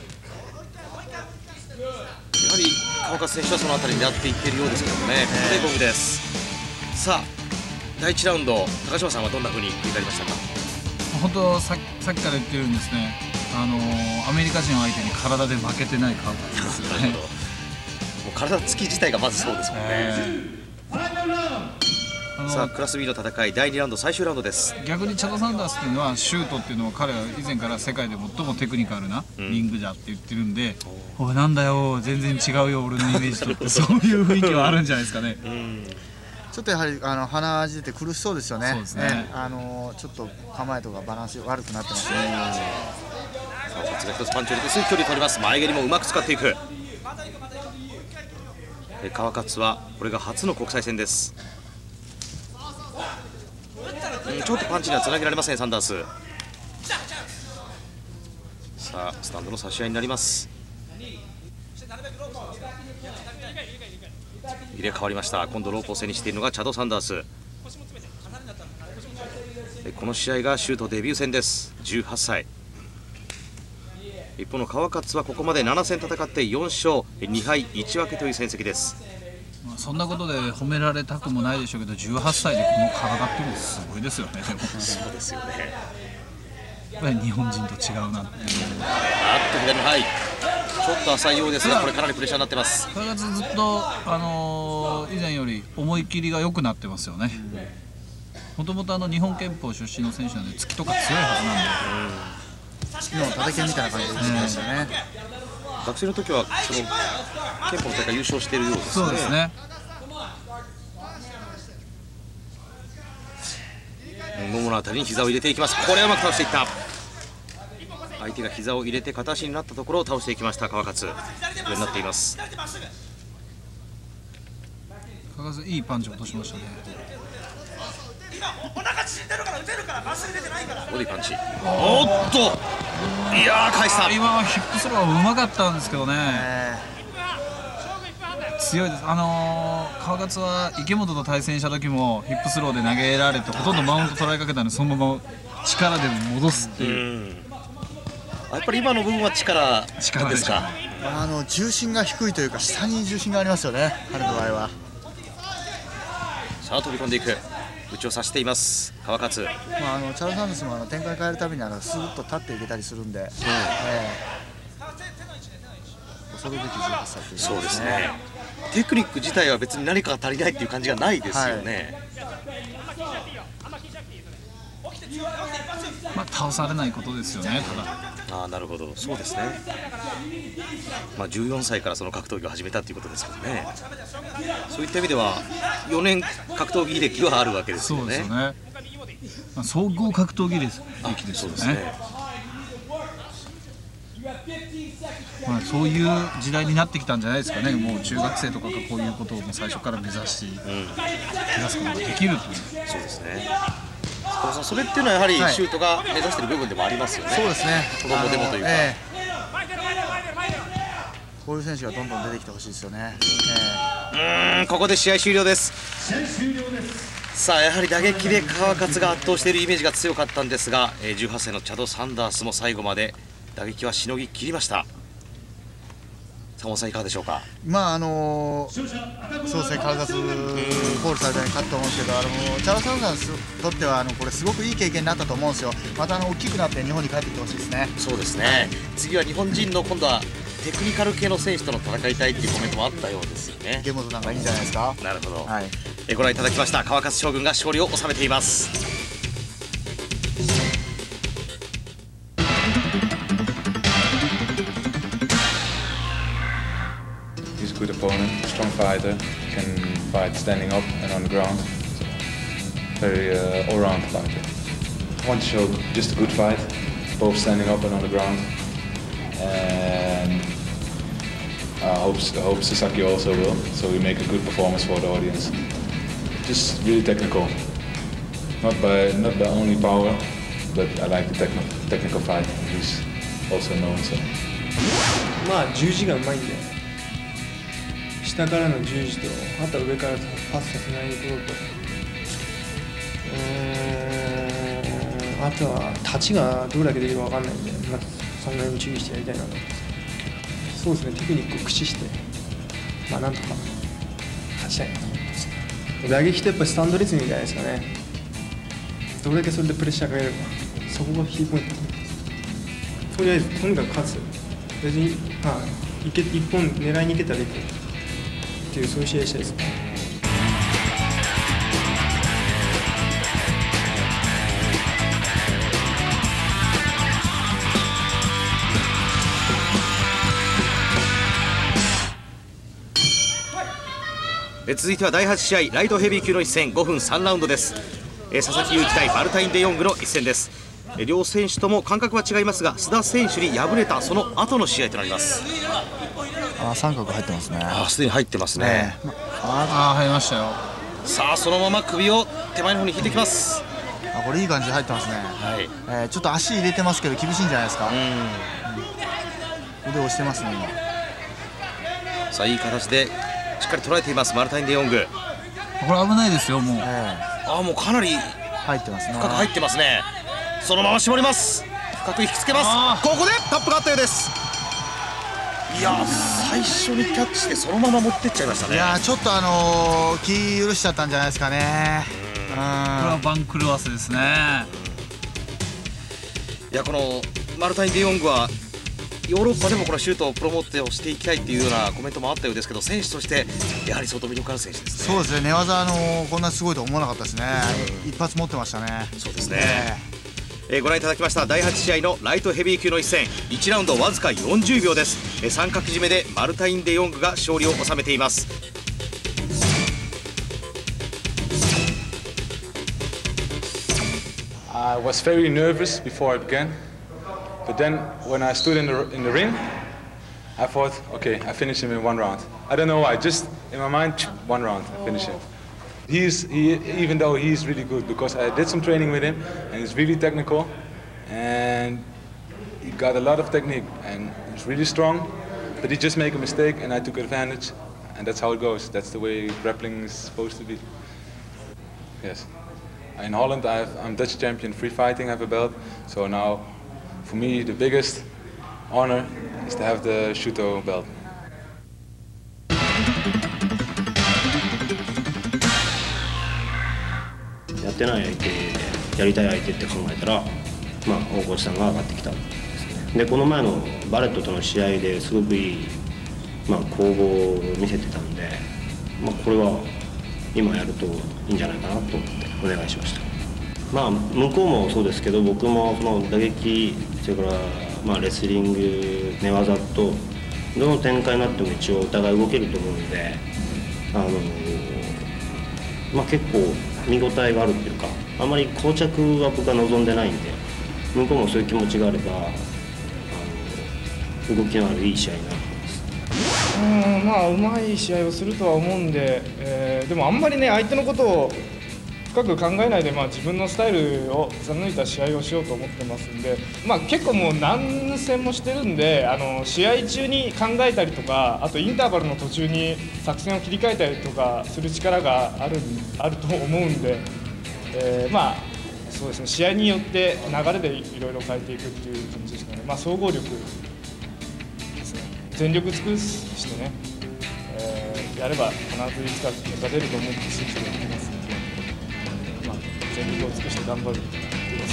ー、やはり川勝選手はその辺りに狙っていっているようですけどもね。これで五分です。さあだいいちラウンド、高島さんはどんな風に振り返りましたか。 本当 さ, さっきから言ってるんですね。あのー、アメリカ人を相手に体で負けてない川勝ですよね。もう体つき自体がまずそうですもんね。えー、さあクラス B の戦いだいにラウンド最終ラウンドです。 逆にチャド・サンダースっていうのはシュートっていうのは彼は以前から世界で最もテクニカルなリングじゃって言ってるんで、うん、おいなんだよ全然違うよ俺のイメージとってそういう雰囲気はあるんじゃないですかね。うん、 ちょっとやはりあの鼻血出て苦しそうですよね。 そうですね。ね、 あのちょっと構えとかバランス悪くなってますね。 さあさが一つパンチを入れてすぐ距離を取ります。前蹴りもうまく使っていく。川勝はこれが初の国際戦です。うん、ちょっとパンチにはつなげられませんサンダース。さあスタンドの差し合いになります。入れ替わりました。今度ロープを背にしているのがチャド・サンダース。この試合がシュートデビュー戦です。じゅうはっさい。一方の川勝はここまでなな戦戦ってよん勝に敗いち分けという戦績です。 そんなことで褒められたくもないでしょうけどじゅうはっさいでこの体っていうのはすごいですよね。でもそうですよね。 やっぱり日本人と違うなって。 あっと左のはいちょっと浅いようですがこれかなりプレッシャーになってます。 川勝ずっと、あのー、以前より思い切りが良くなってますよね。もともと日本拳法出身の選手なんで突きとか強いはずなんで、 昨日叩けみたいな感じでしてましたね。 学生の時はその拳法の大会優勝しているようですね。 そうですね。 うもものあたりに膝を入れていきます。これはうまく倒していった。相手が膝を入れて片足になったところを倒していきました。川勝上になっています。 川勝いいパンチを落としましたね。 ボディパンチ。おっと、いやー返した。 今はヒップスローはうまかったんですけどね、強いです。あのー、川勝は池本と対戦した時もヒップスローで投げられてほとんどマウント捉えかけたのでそのまま力で戻すっていう。 やっぱり今の部分は力ですか。 ですか。あの重心が低いというか下に重心がありますよね、彼の場合は。 さあ飛び込んでいく。内を差しています川勝。 まあ、あのチャールズ・サンドスもあの展開変えるたびにあのスーッと立っていけたりするんで、うん、えー、恐るべきじゅうはっさいという、ね、 そうですね。テクニック自体は別に何かが足りないっていう感じがないですよね。 はい、まあ、倒されないことですよね。ただああ、なるほど、そうですね。まあじゅうよんさいからその格闘技を始めたということですからね。そういった意味ではよねん格闘技歴はあるわけですよね。 そうですよね。まあ、総合格闘技歴ですよね。そうですね。まあそういう時代になってきたんじゃないですかね。もう中学生とかがこういうことを最初から目指し、うん、目指すことができるという。 そうですね。それっていうのはやはりシュートが目指している部分でもありますよね。 そうですね。 子供でもというか、えー、こういう選手がどんどん出てきてほしいですよね。 えー、うーん、ここで試合終了です。さあやはり打撃で川勝が圧倒しているイメージが強かったんですが、じゅうはっさいのチャド・サンダースも最後まで打撃はしのぎ切りました。坂本さんいかがでしょうか。 まああのー、そうですね、川勝コールされたように勝ったと思うんですけど、あのー、チャド・サンダースにとってはあのこれすごくいい経験になったと思うんですよ。またあの大きくなって日本に帰ってきてほしいですね。 そうですね。次は日本人の今度はテクニカル系の選手との戦いたいっていうコメントもあったようですよね。 池本なんかいいんじゃないですか。 なるほど、 はい、 えご覧いただきました。川勝将軍が勝利を収めています。 He's a good opponent, strong fighter, can fight standing up and on the ground. So very uh, all-round fighter. I want to show just a good fight, both standing up and on the ground. And I hope, I hope Sasaki also will, so we make a good performance for the audience. Just really technical, not by not by only power, but I like the techni technical fight. He's also known so. まあ十字がうまいんで、下からの十字とあとは上からパスさせないことと、うーん、あとは立ちがどれだけできるかわかんないんで、まあ、そんなに注意してやりたいなと思います。そうですね、テクニックを駆使して、まあなんとか勝ちたいなと思います。打撃ってやっぱりスタンドリズムじゃないですかね。どれだけそれでプレッシャーかければ、そこがキーポイントだと思います。とりあえずとにかく勝つ。別に、まあ、いけ一本狙いにいけたらいいっていうそういう試合したいですね。 続いてはだいはち試合ライトヘビー級の一戦、ごふんさんラウンドです。佐々木勇気対バルタイン・デヨングの一戦です。両選手とも感覚は違いますが、須田選手に敗れたその後の試合となります。 あ、三角入ってますね。 あ、すでに入ってますね。 えー、ああ入りましたよ。 さあそのまま首を手前の方に引いてきます。 あ、これいい感じで入ってますね。はい、えー、ちょっと足入れてますけど厳しいんじゃないですか。うん、うん、腕を押してますね今。 さあいい形でしっかり捉えていますマルタイン・デヨング。 これ危ないですよもう。 えー、あ、もうかなり入ってますね。 深く入ってますね。そのまま絞ります。深く引きつけます。ここでタップがあったようです。いや最初にキャッチしてそのまま持ってっちゃいましたね。 いやちょっとあのー、気許しちゃったんじゃないですかね。 うん、これは番狂わせですね。 いやこのマルタイン・デヨングはヨーロッパでもこのシュートをプロモートをしていきたいっていうようなコメントもあったようですけど、選手としてやはり相当魅力ある選手ですね。 そうですね、寝技あのー、こんなすごいと思わなかったですね。一発持ってましたね。 そうですね、えーえー、ご覧いただきましただいはち試合のライトヘビー級の一戦、いちラウンドわずかよんじゅうびょうです。えー、三角締めでマルタイン・デヨングが勝利を収めています。 I was very nervous before I began, but then when I stood in the in the ring, I thought, okay, I finished him in one round. I don't know why, just in my mind, one round, I finish him. He's he, even though he's really good, because I did some training with him, and he's really technical, and he got a lot of technique, and he's really strong, but he just made a mistake, and I took advantage, and that's how it goes. That's the way grappling is supposed to be. Yes. In Holland, I have, I'm Dutch champion free fighting, I have a belt, so now, for me, the biggest honor is to have the Shooto belt. やってない相手でやりたい相手って考えたら、まあ、大越さんが上がってきたんですね。でこの前のバレットとの試合ですごくいい、まあ、攻防を見せてたんで、まあ、これは今やるといいんじゃないかなと思ってお願いしました。まあ、向こうもそうですけど、僕もその打撃、それから、まあ、レスリング、寝技とどの展開になっても一応お互い動けると思うんで、あのまあ、結構見応えがあるっていうか、あまり膠着は僕は望んでないんで、向こうもそういう気持ちがあれば、あの動きのあるいい試合になると思います。 うんまあ、うまい試合をするとは思うんで、えー、でもあんまりね、相手のことを深く考えないで、まあ、自分のスタイルを貫いた試合をしようと思ってますんで、まあ、結構もう何戦もしてるんで、あの試合中に考えたりとか、あとインターバルの途中に作戦を切り替えたりとかする力があるあると思うんで、えー、まあそうですね、試合によって流れでいろいろ変えていくっていう感じですかね。まあ、総合力ですね、全力尽くしてね、えー、やれば必ずいつか結果出ると思って信じてやってますので。全力を尽くして頑張るということです。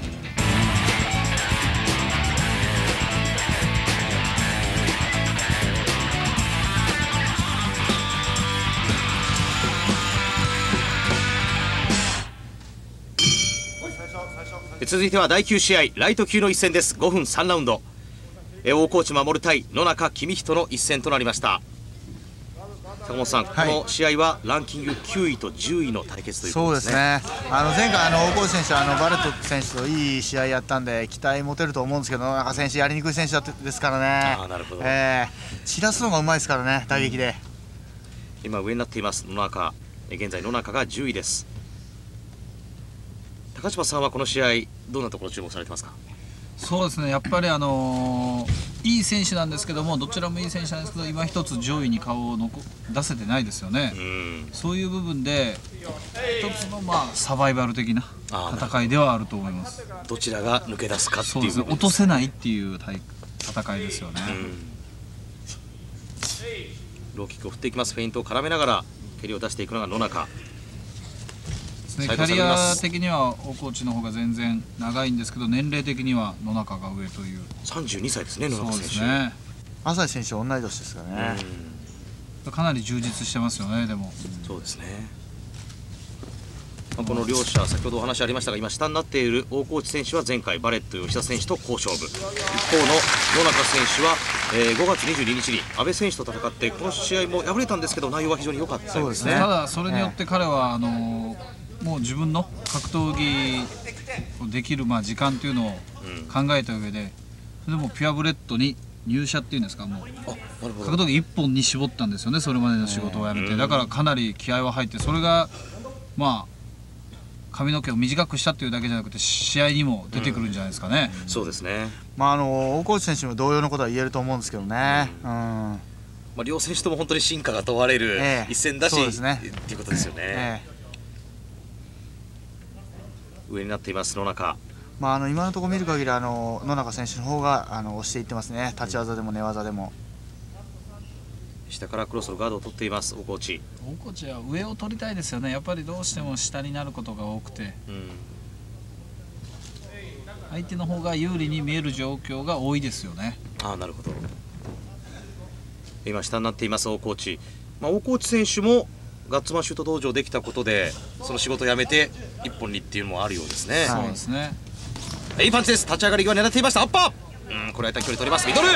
続いてはだいきゅう試合ライト級の一戦です。ごふんさんラウンド、大河内守対野中公人の一戦となりました。坂本さん、はい、この試合はランキングきゅういとじゅういの対決ということですね。 そうですね。あの前回あの大河内選手、あのバレット選手といい試合やったんで期待持てると思うんですけど、野中選手やりにくい選手ですからね。 あ、なるほど。 えー、散らすのがうまいですからね、打撃で。 うん、今上になっています野中。現在野中がじゅういです。高島さんはこの試合どんなところ注目されてますか？ そうですね、やっぱりあのー、いい選手なんですけども、どちらもいい選手なんですけど、今一つ上位に顔をのこ出せてないですよね。うん、そういう部分で一つのまあサバイバル的な戦いではあると思います。 どちらが抜け出すかっていう、 そうですね、落とせないっていう戦いですよね。うん、 ローキックを振っていきます。フェイントを絡めながら蹴りを出していくのが野中。 キャリア的には大河内の方が全然長いんですけど、年齢的には野中が上という。 さんじゅうにさいですね、野中選手。そうですね。朝日選手同い年ですからね。 かなり充実してますよね。でもそうですね。この両者先ほどお話ありましたが、今下になっている大河内選手は前回バレット吉田選手と好勝負。一方の野中選手は、えー、ごがつにじゅうににちに阿部選手と戦って、この試合も敗れたんですけど内容は非常に良かったですね。 ただそれによって彼はあのーもう自分の格闘技をできるまあ時間というのを考えた上で、それでもピュアブレッドに入社っていうんですか、もう格闘技いっぽんに絞ったんですよね、それまでの仕事をやめて。だからかなり気合は入って、それがまあ髪の毛を短くしたっていうだけじゃなくて試合にも出てくるんじゃないですかね。 うん、そうですね。 まああの大河内選手も同様のことは言えると思うんですけどね。うん、うんまあ、両選手とも本当に進化が問われる一戦だし、ええ、っていうことですよね。ええ、上になっています野中。 まああの今のところ見る限りあの野中選手の方があの押していってますね。立ち技でも寝技でも。 下からクロスのガードを取っています大河内。 大河内は上を取りたいですよね。やっぱりどうしても下になることが多くて、うん、相手の方が有利に見える状況が多いですよね。 ああ、なるほど。今下になっています大河内。まあ、大河内選手もガッツマンシュート道場できたことでその仕事を辞めて一本にっていうのもあるようですね。 そうですね。 いいパンチです。立ち上がり際狙っていました。アッパー、うん、これは距離取ります。ミドル、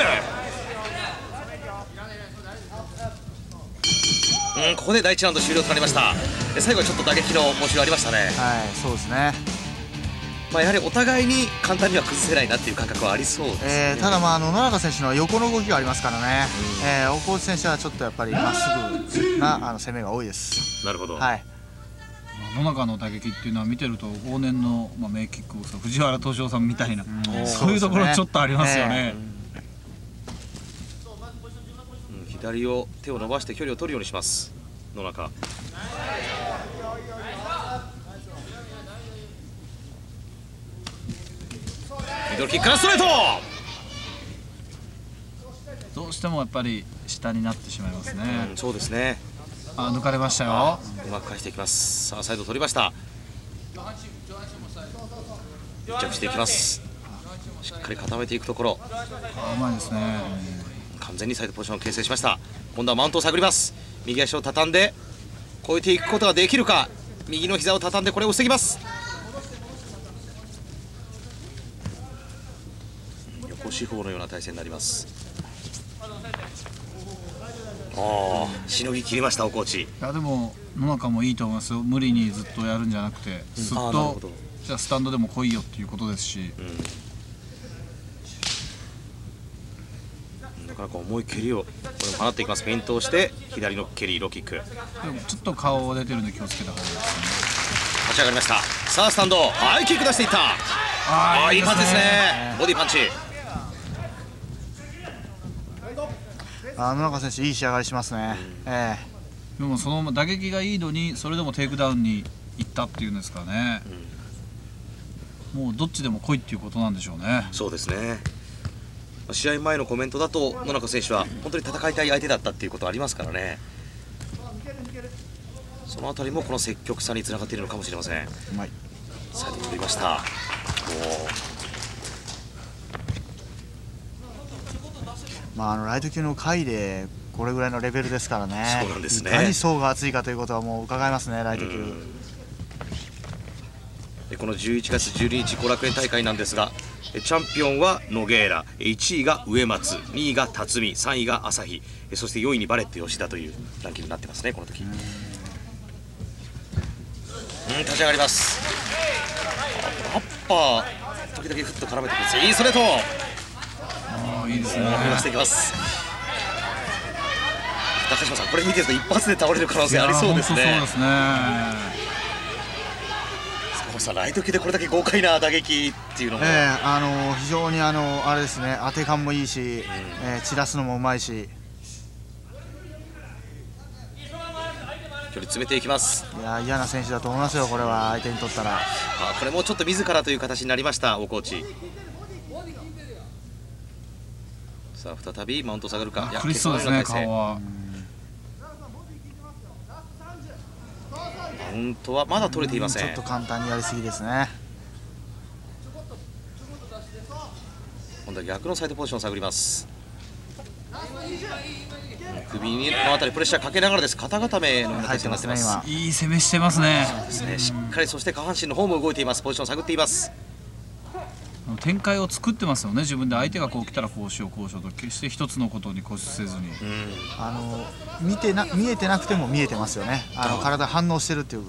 うん、ここでだいいちラウンド終了となりました。最後はちょっと打撃の申しがありましたね。 はい、そうですね。 まあ、やはりお互いに簡単には崩せないなっていう感覚はありそうですね。 えー、ただ、まあ、あの野中選手の横の動きがありますからね、うん、えー、大河内選手はちょっとやっぱりまっすぐなあの攻めが多いです。 なるほど、 はい、 野中の打撃っていうのは見てると往年の、まあ、名キックボクサー藤原敏夫さんみたいな、うん、そういうところちょっとありますよね。 うん、左を手を伸ばして距離を取るようにします野中。ミドルキックからストレート。 どうしてもやっぱり下になってしまいますね。 うん、そうですね。 あ、抜かれましたよ。 うまく返していきます。さあサイド取りました。密着していきます。しっかり固めていくところ。 うまいですね。 完全にサイドポジションを形成しました。今度はマウントを探ります。右足を畳んで越えていくことができるか。右の膝を畳んでこれを防ぎます。横四方のような体勢になります。ああ、しのぎ切りました大河内。いやでも野中もいいと思いますよ。無理にずっとやるんじゃなくて、すっとじゃあスタンドでも来いよっていうことですし、 うん、なかなか重い蹴りをこれも放っていきます。フェイントをして左の蹴りローキック。でもちょっと顔出てるんで気をつけた方がいいですね。 立ち上がりました。さあスタンド、ハイキック出していった。ああ、いいパンチですね。ボディパンチ。 あ、野中選手いい仕上がりしますね。うん、えー、でもその打撃がいいのにそれでもテイクダウンに行ったっていうんですかね、うん、もうどっちでも来いっていうことなんでしょうね。 そうですね。試合前のコメントだと野中選手は本当に戦いたい相手だったっていうことありますからね。そのあたりもこの積極さにつながっているのかもしれません。うまい。サイド取りました。 まあ、あのライト級の回でこれぐらいのレベルですからね。 そうなんですね。 いかに層が厚いかということはもう伺えますね、ライト級。 でこのじゅういちがつじゅうににち後楽園大会なんですが、チャンピオンはノゲーラ、いちいが上松、にいが辰巳、さんいが朝日、そしてよいにバレット吉田というランキングになってますね、この時。うん、立ち上がります。アッパー時々フッと絡めてくるんです。いいストレート。 ああ、いいですね。 していきます。高島さん、これ見てると一発で倒れる可能性ありそうですね。 そうですね。 坂本さん、ライト級でこれだけ豪快な打撃っていうのも、 えー、あの非常にあのあれですね、当て感もいいし、うん、えー、散らすのもうまいし。 距離詰めていきます。 いや、嫌な選手だと思いますよ、これは相手にとったら。 あ、これもちょっと自らという形になりました大河内。さあ再びマウント下がるか。 苦しそうですね、顔は。 マウントはまだ取れていません。 ちょっと簡単にやりすぎですね。 今度は逆のサイドポジションを探ります。首のあたりプレッシャーかけながらです。肩固めの形になってます。 いい攻めしてますね。 そうですね、しっかり、そして下半身の方も動いています。ポジションを探っています。 展開を作ってますよね。自分で相手がこう来たらこうしようこうしようと、決して一つのことに固執せずに、うん、 あの見てな見えてなくても見えてますよね。あの体反応してるっていう。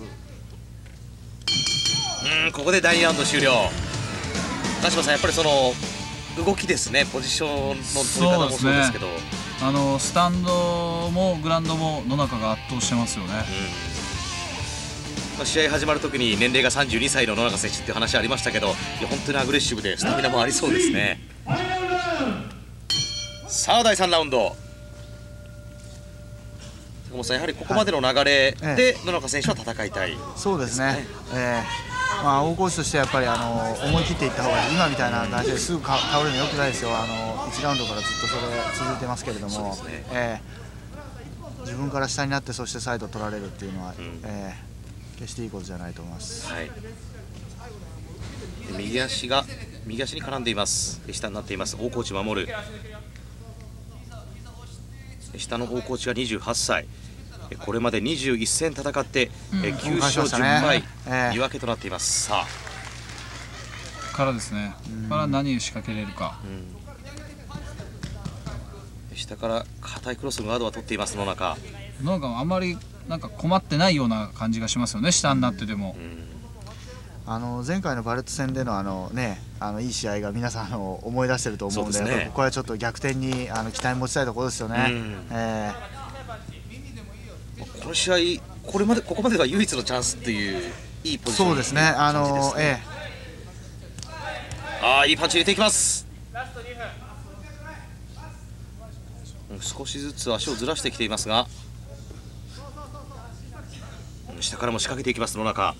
うん、ここでだいにラウンド終了。高島さん、やっぱりその動きですね、ポジションの取り方もそうですけど、 あのスタンドもグラウンドも野中が圧倒してますよね。 うん、試合始まるときに年齢がさんじゅうにさいの野中選手っていう話ありましたけど、いや本当にアグレッシブでスタミナもありそうですね。さあだいさんラウンド、坂本さん、やはりここまでの流れで野中選手は戦いたい、 そうですね。えーまあ、大コーチとしてはやっぱりあの思い切っていった方がいい。今みたいな感じですぐ倒れるのよくないですよ。あのいちラウンドからずっとそれ続いてますけれども、ね、えー、自分から下になってそしてサイド取られるっていうのは、うん、えー、決していいことじゃないと思います。はい、 右足が右足に絡んでいます。下になっています大河内守。下の大河内がにじゅうはっさい。これまでにじゅういっせん戦って、うん、きゅうしょうじゅうはい、に分けとなっています。さあからですね、から何を仕掛けれるか、 うん、下から硬いクロスのガードは取っています。野中なんかあまりなんか困ってないような感じがしますよね、下になってても。 あの前回のバレット戦でのあの、ね、あのいい試合が皆さんあの思い出してると思うの で, で、ね、これはちょっと逆転にあの期待持ちたいところですよね。えー、この試合これまでここまでが唯一のチャンスっていういいポジション。 そうですね。あのえー、あーいいパンチ入れていきます。少しずつ足をずらしてきていますが、下からも仕掛けていきます野中。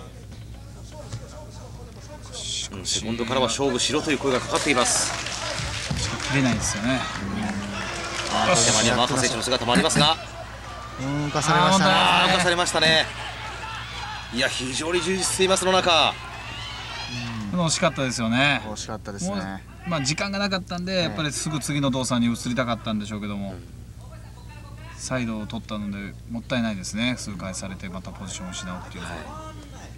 セコンドからは勝負しろという声がかかっています。 切れないですよね。 手前にはマーカー選手の姿もありますが、 浮かされましたね。 浮かされましたね。いや非常に充実しています野中。 惜しかったですよね。 惜しかったですね。 まあ時間がなかったんで、やっぱりすぐ次の動作に移りたかったんでしょうけども、サイドを取ったのでもったいないですね。数回されてまたポジションを失うっていうのは。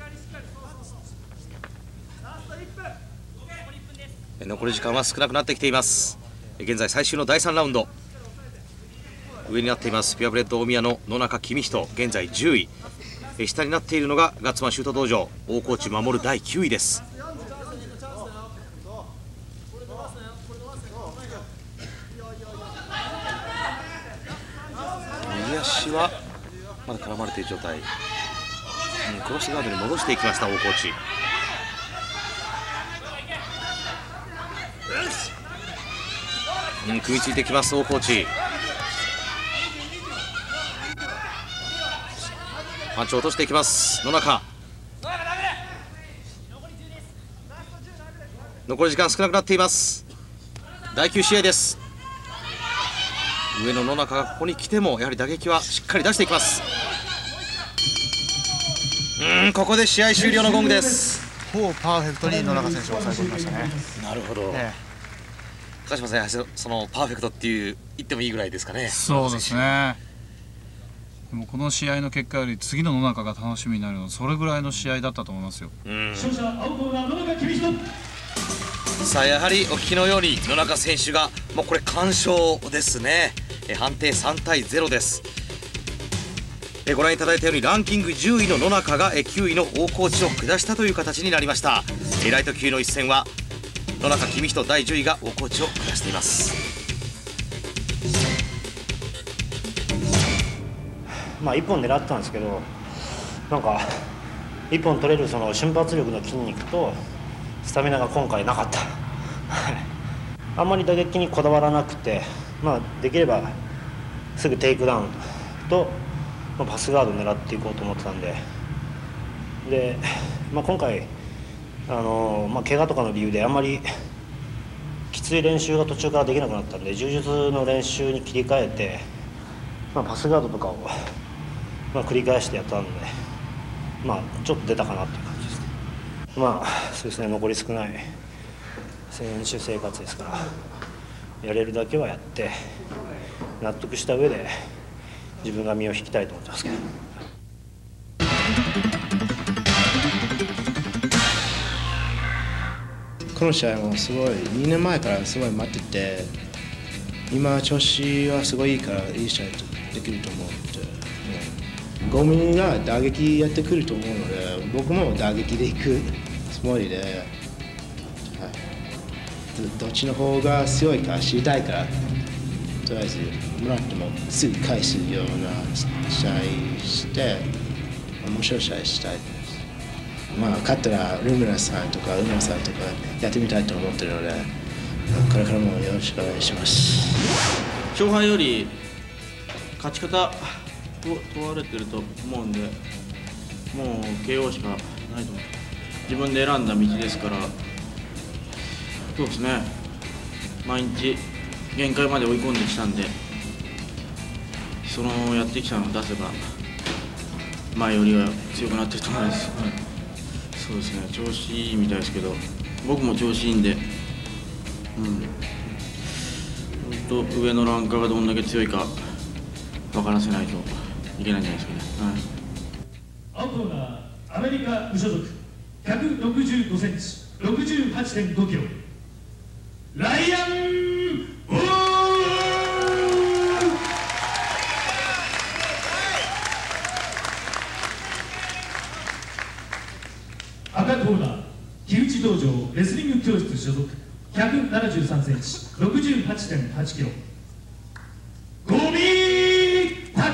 残り時間は少なくなってきています。現在最終のだいさんラウンド、上になっていますピュアブレッド大宮の野中公人、現在じゅうい、下になっているのがガッツマンシュート道場大河内守だいきゅういです。右足はまだ絡まれている状態、うん、クロスガードに戻していきました大河内。うん、組みついてきます大河内。パンチを落としていきます野中。残り時間少なくなっています。だいきゅう試合です。上の野中がここに来てもやはり打撃はしっかり出していきます。うん、ここで試合終了のゴングです。 ほぼパーフェクトに野中選手を抑え込みましたね。 なるほど、ええ、高島さん、そのパーフェクトっていう言ってもいいぐらいですかね。 そうですね。でもこの試合の結果より次の野中が楽しみになるの、それぐらいの試合だったと思いますよ。うん、 さあやはりお聞きのように野中選手がもうこれ完勝ですね。え判定さんたいゼロです。えご覧いただいたようにランキングじゅういの野中がえきゅういの大河内を下したという形になりました。えライト級の一戦は野中公人だいじゅういが大河内を下しています。 まあいっぽん狙ってたんですけど、なんかいっぽん取れるその瞬発力の筋肉とスタミナが今回なかったあんまり打撃にこだわらなくて、まあ、できればすぐテイクダウンと、まあ、パスガードを狙っていこうと思ってたんで、で、まあ、今回あの、まあ、怪我とかの理由であんまりきつい練習が途中からできなくなったんで、柔術の練習に切り替えて、まあ、パスガードとかを、まあ、繰り返してやったんで、まあ、ちょっと出たかなっていう感じですね。まあそうですね、残り少ない選手生活ですから、やれるだけはやって納得した上で自分が身を引きたいと思ってますけど。 この試合もすごいにねんまえからすごい待ってて、今調子はすごいいいからいい試合できると思うので、ゴミが打撃やってくると思うので、僕も打撃でいくつもりで、はい、ど, どっちの方が強いか知りたいから、とりあえずもらってもすぐ返すような試合して面白い試合したいです。まあ勝ったらルムラさんとかウナさんとかやってみたいと思ってるので、これからもよろしくお願いします。 勝敗より勝ち方を問われてると思うんで、もう ケーオー しかないと思う。自分で選んだ道ですから、そうですね、毎日限界まで追い込んできたんで、そのやってきたのを出せば前よりは強くなってると思います。はい、そうですね、調子いいみたいですけど、僕も調子いいんで、うん、本当上のランカーがどんだけ強いか分からせないといけないんじゃないですかね。 はい、青コーナーアメリカ無所属ひゃくろくじゅうごセンチ ろくじゅうはちてんごキロライアン・ウォール。赤コーナズ所属ひゃくななじゅうさんセンチ ろくじゅうはちてんはちキロ五味隆則。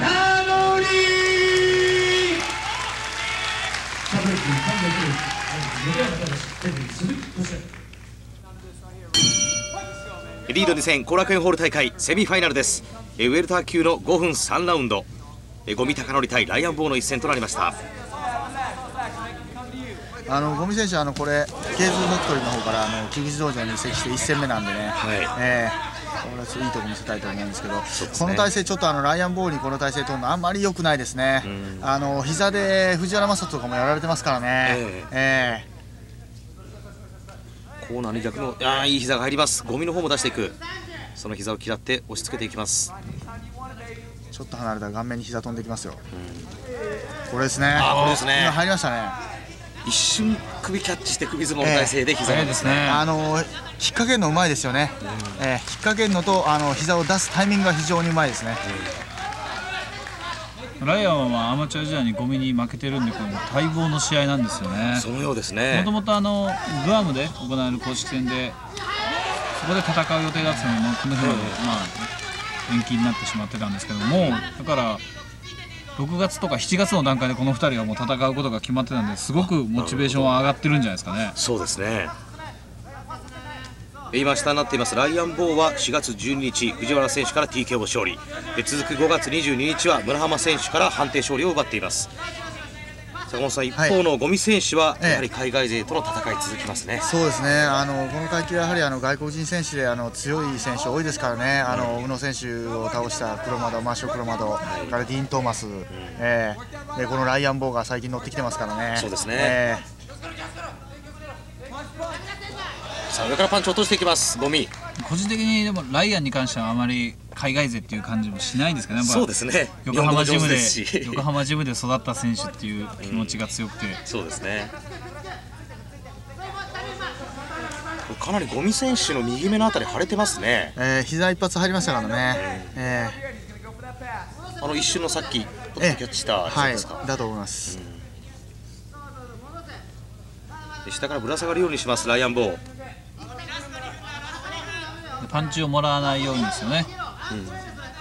リードに戦後楽園ホール大会セミファイナルです。ウェルター級のごふんさんラウンド、五味隆則対ライアン・ボーの一戦となりました。 あの五味選手はあのこれケーズファクトリーの方からあの木口道場に移籍していっ戦目なんでね、はい、えー、これはちょっといいところ見せたいと思うんですけど、ね、この体勢ちょっとあのライアン・ボーにこの体勢取るのあんまり良くないですね。あの膝で藤原正人とかもやられてますからね。えーえー、コーナーに逆のあいい膝が入ります。五味の方も出していく。その膝を嫌って押し付けていきます。 ちょっと離れたら顔面に膝飛んできますよ。これですね。 あ、これですね。 今入りましたね。 一瞬首キャッチして首相撲の体勢で膝がですね。 あの引っ掛けるのうまいですよね。うん、えー、引っ掛けるのとあの膝を出すタイミングが非常にうまいですね。 うん、ライアンはアマチュア時代に五味に負けてるんで、これも待望の試合なんですよね。 そのようですね。 もともとあのグアムで行われる公式戦でそこで戦う予定だったのもこの日まで、まあ、延期になってしまってたんですけども、だからろくがつとかしちがつの段階でこのふたりがもう戦うことが決まってたんで、すごくモチベーションは上がってるんじゃないですかね。 そうですね。今下になっていますライアン・ボーはしがつじゅうににち藤原選手から ティーケーオー 勝利で、続くごがつにじゅうににちは村浜選手から判定勝利を奪っています。坂本さん、一方の五味選手はやはり海外勢との戦い続きますね。 ええ、そうですね。あのこの階級はやはりあの外国人選手であの強い選手多いですからね。あの宇野選手を倒した黒窓、マーショ黒窓、からディーン・トーマス、うんえー、でこのライアン・ボーが最近乗ってきてますからね。 そうですね。えー、さあ上からパンチを落としていきます五味。 個人的にでもライアンに関してはあまり海外勢っていう感じもしないんですけどね。 そうですね。 横浜ジムで横浜ジムで育った選手っていう気持ちが強くて、うん、 そうですね。かなり五味選手の右目のあたり腫れてますね。 えー、膝一発入りましたからね。えー、あの一瞬のさっきキャッチしたやつですか。 はい、だと思います。 うん、下からぶら下がるようにしますライアン・ボー。 パンチをもらわないようにですよね。うん、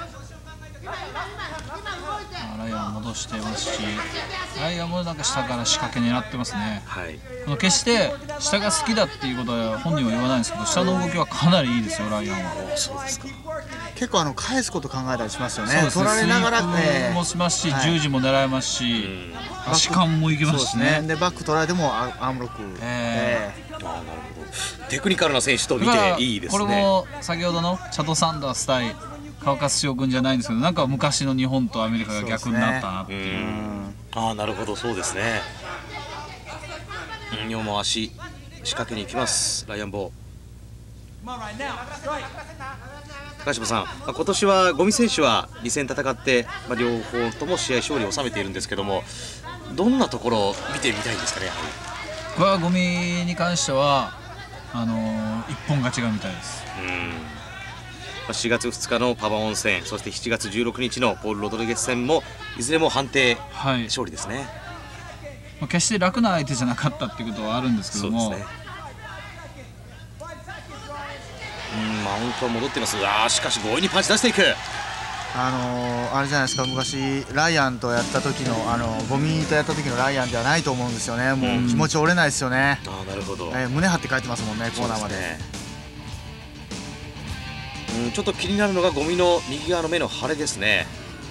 ライアン戻してますし、ライアンもなんか下から仕掛け狙ってますね。はい、この決して下が好きだっていうことは本人は言わないんですけど、下の動きはかなりいいですよライアンは。 そうですか。 結構あの返すこと考えたりしますよね。 そうですね。取られながらもしますし、はい、十字も狙えますし、足換もいけますしね。 でバック取られてもアームロック。えー、 ああなるほど。テクニカルな選手と見ていいですね。 これも先ほどのチャド・サンダース対川勝翔君じゃないんですけど、なんか昔の日本とアメリカが逆になったなっていう。 うん、ああなるほど、そうですね。今も足仕掛けに行きますライアン・ボー。高島さん、今年は五味選手はに戦戦って、まあ、両方とも試合勝利を収めているんですけども、どんなところを見てみたいんですかね。やはりこれは五味に関してはあのー、一本勝ちが見たいです。 うん、しがつふつかのパバ温泉、そしてしちがつじゅうろくにちのポール・ロドリゲス戦もいずれも判定勝利ですね。 はい、決して楽な相手じゃなかったっていうことはあるんですけども、そうですね。 うんマウントは戻っています。あしかし強引にパンチ出していく。 あのー、あれじゃないですか、昔ライアンとやった時のあの五味とやった時のライアンではないと思うんですよね。もう気持ち折れないですよね。 あなるほど、 えー、胸張って帰ってますもんね、コーナーまで。 うんちょっと気になるのが五味の右側の目の腫れですね。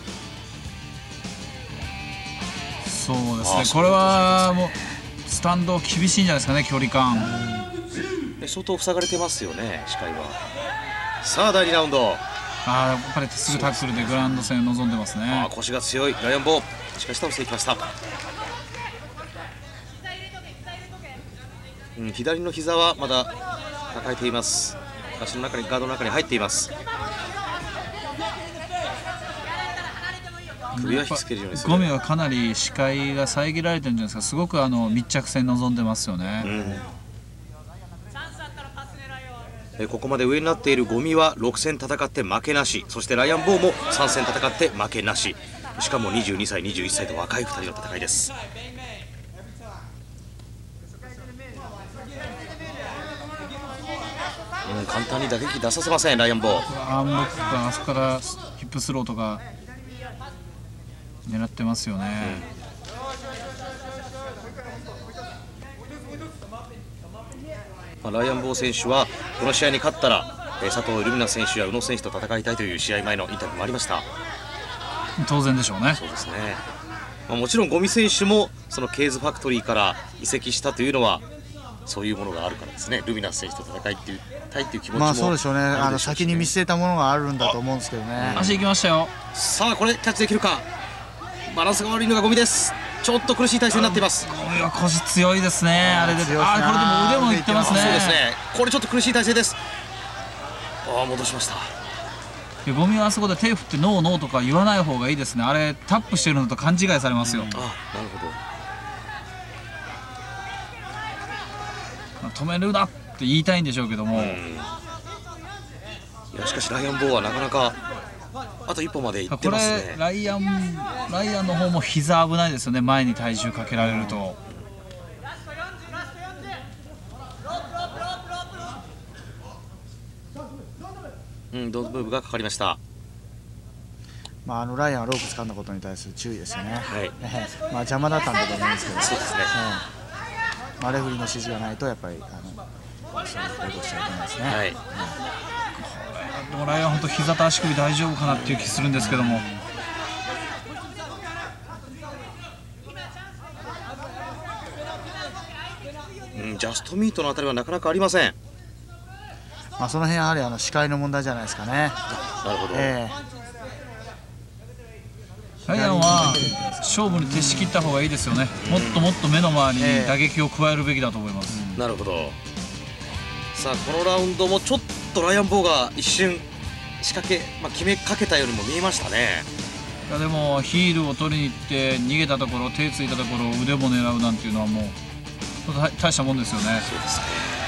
そうですね、これはもうスタンド厳しいんじゃないですかね、距離感。 相当塞がれてますよね、視界は。さあだいにラウンド。 あやっぱりすぐタックルでグラウンド戦を望んでますね。 あ腰が強いライアン・ボー。しかし倒していきました。うん、左の膝はまだ抱えています。足の中にガードの中に入っています。首は引きつけるようにする。 五味はかなり視界が遮られてるんじゃないですか。すごくあの密着戦望んでますよね。うんここまで上になっている五味はろく戦戦って負けなし、そしてライアン・ボーもさん戦戦って負けなし、しかもにじゅうにさいにじゅういっさいと若いふたりの戦いです。 うん、簡単に打撃出させませんライアンボー。 アームロックかあそこからヒップスローとか狙ってますよね、 うん、まあ、ライアンボー選手はこの試合に勝ったら佐藤ルミナ選手や宇野選手と戦いたいという試合前のインタビューもありました。 当然でしょうね。 そうですね、まあ、もちろん五味選手もそのケーズファクトリーから移籍したというのはそういうものがあるからですね。ルミナ選手と戦いっていうたいっていう気持ちもまあそうでしょうね。あの先に見据えたものがあるんだと思うんですけどね。 足いきましたよ。 さあこれキャッチできるか。バランスが悪いのが五味です。ちょっと苦しい体勢になっています。 五味は腰強いですね。あれで、あこれでも腕もいってますね。 そうですね。これちょっと苦しい体勢です。ああ戻しました。 五味はあそこで手振ってノーノーとか言わない方がいいですね。あれタップしてるのと勘違いされますよ。 うん、あなるほど。止めるなって言いたいんでしょうけども、うん、いやしかしライアンボーはなかなかあと一歩まで行ってますね。 これライアンライアンの方も膝危ないですよね。前に体重かけられると。 うん、ドントムーブがかかりました。 まあ、あのライアンはロープ掴んだことに対する注意ですよね。 はい、 まあ邪魔だったんだと思うんですけど。 そうですね。 まあレフェリーの指示がないとやっぱりあのそういう行動しちゃいけないですね。はい。 これライアン本当膝と足首大丈夫かなっていう気するんですけども。 うん、ジャストミートのあたりはなかなかありません。 まあその辺やはりあの視界の問題じゃないですかね。 なるほど。 えー、ライアンは勝負に徹し切った方がいいですよね。もっともっと目の周りに打撃を加えるべきだと思います。 えー、なるほど。さあこのラウンドもちょっとライアンボーが一瞬仕掛け、まあ、決めかけたようにも見えましたね。 いやでもヒールを取りに行って逃げたところ手ついたところ腕も狙うなんていうのはもう大したもんですよね。 そうですね。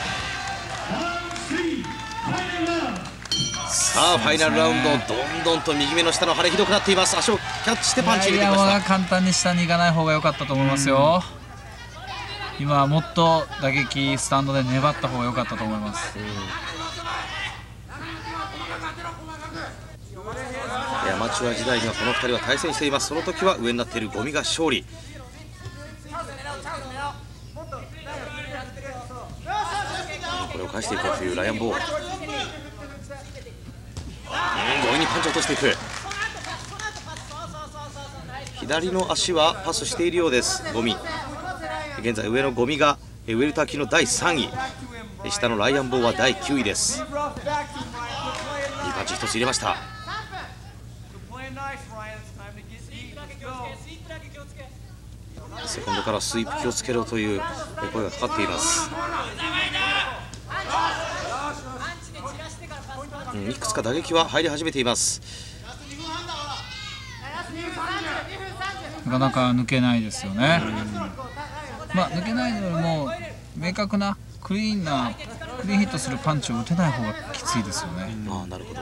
さあファイナルラウンド、どんどんと右目の下の腫れひどくなっています。足をキャッチしてパンチ入れてきました。 ライアンは簡単に下に行かない方が良かったと思いますよ。今はもっと打撃スタンドで粘った方が良かったと思います。 アマチュア時代にはこのふたりは対戦しています。その時は上になっている五味が勝利。これを返していこうというライアンボー。五味にパンチを落としていく。左の足はパスしているようです。五味。現在上の五味がウェルター級のだいさんい、下のライアンボーはだいきゅういです。いいパンチ一つ入れました。セコンドからスイープ気をつけろという声がかかっています。うん、いくつか打撃は入り始めています。 なかなか抜けないですよね。まあ抜けないのよりも明確なクリーンなクリーンヒットするパンチを打てない方がきついですよね。 ああ、なるほど。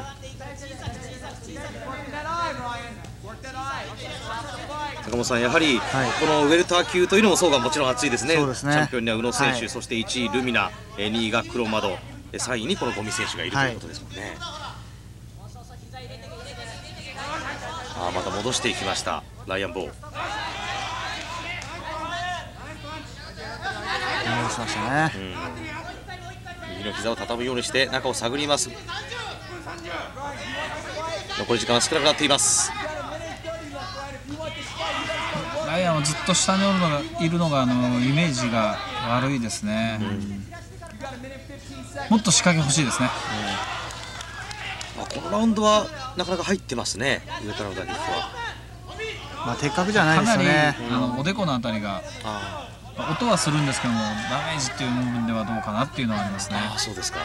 坂本さん、やはり、はい、このウェルター級というのも層がもちろん厚いですね。 そうですね。 チャンピオンには宇野選手、 はい、 そしていちいルミナ、にいが黒窓、さんいにこの五味選手がいるということですもんね。はい、あ、また戻していきましたライアンボー。 戻しましたね。うん、 右の膝を畳むようにして中を探ります。残り時間は少なくなっています。 ライアンはずっと下におるのがいるのがあのイメージが悪いですね。うん、もっと仕掛け欲しいですね。 うん、あ、このラウンドはなかなか入ってますね。上からの打撃は。 まあ的確じゃないですよね。 かなり、うん、あのおでこのあたりが音はするんですけどもダメージっていう部分ではどうかなっていうのはありますね。 あ、そうですか。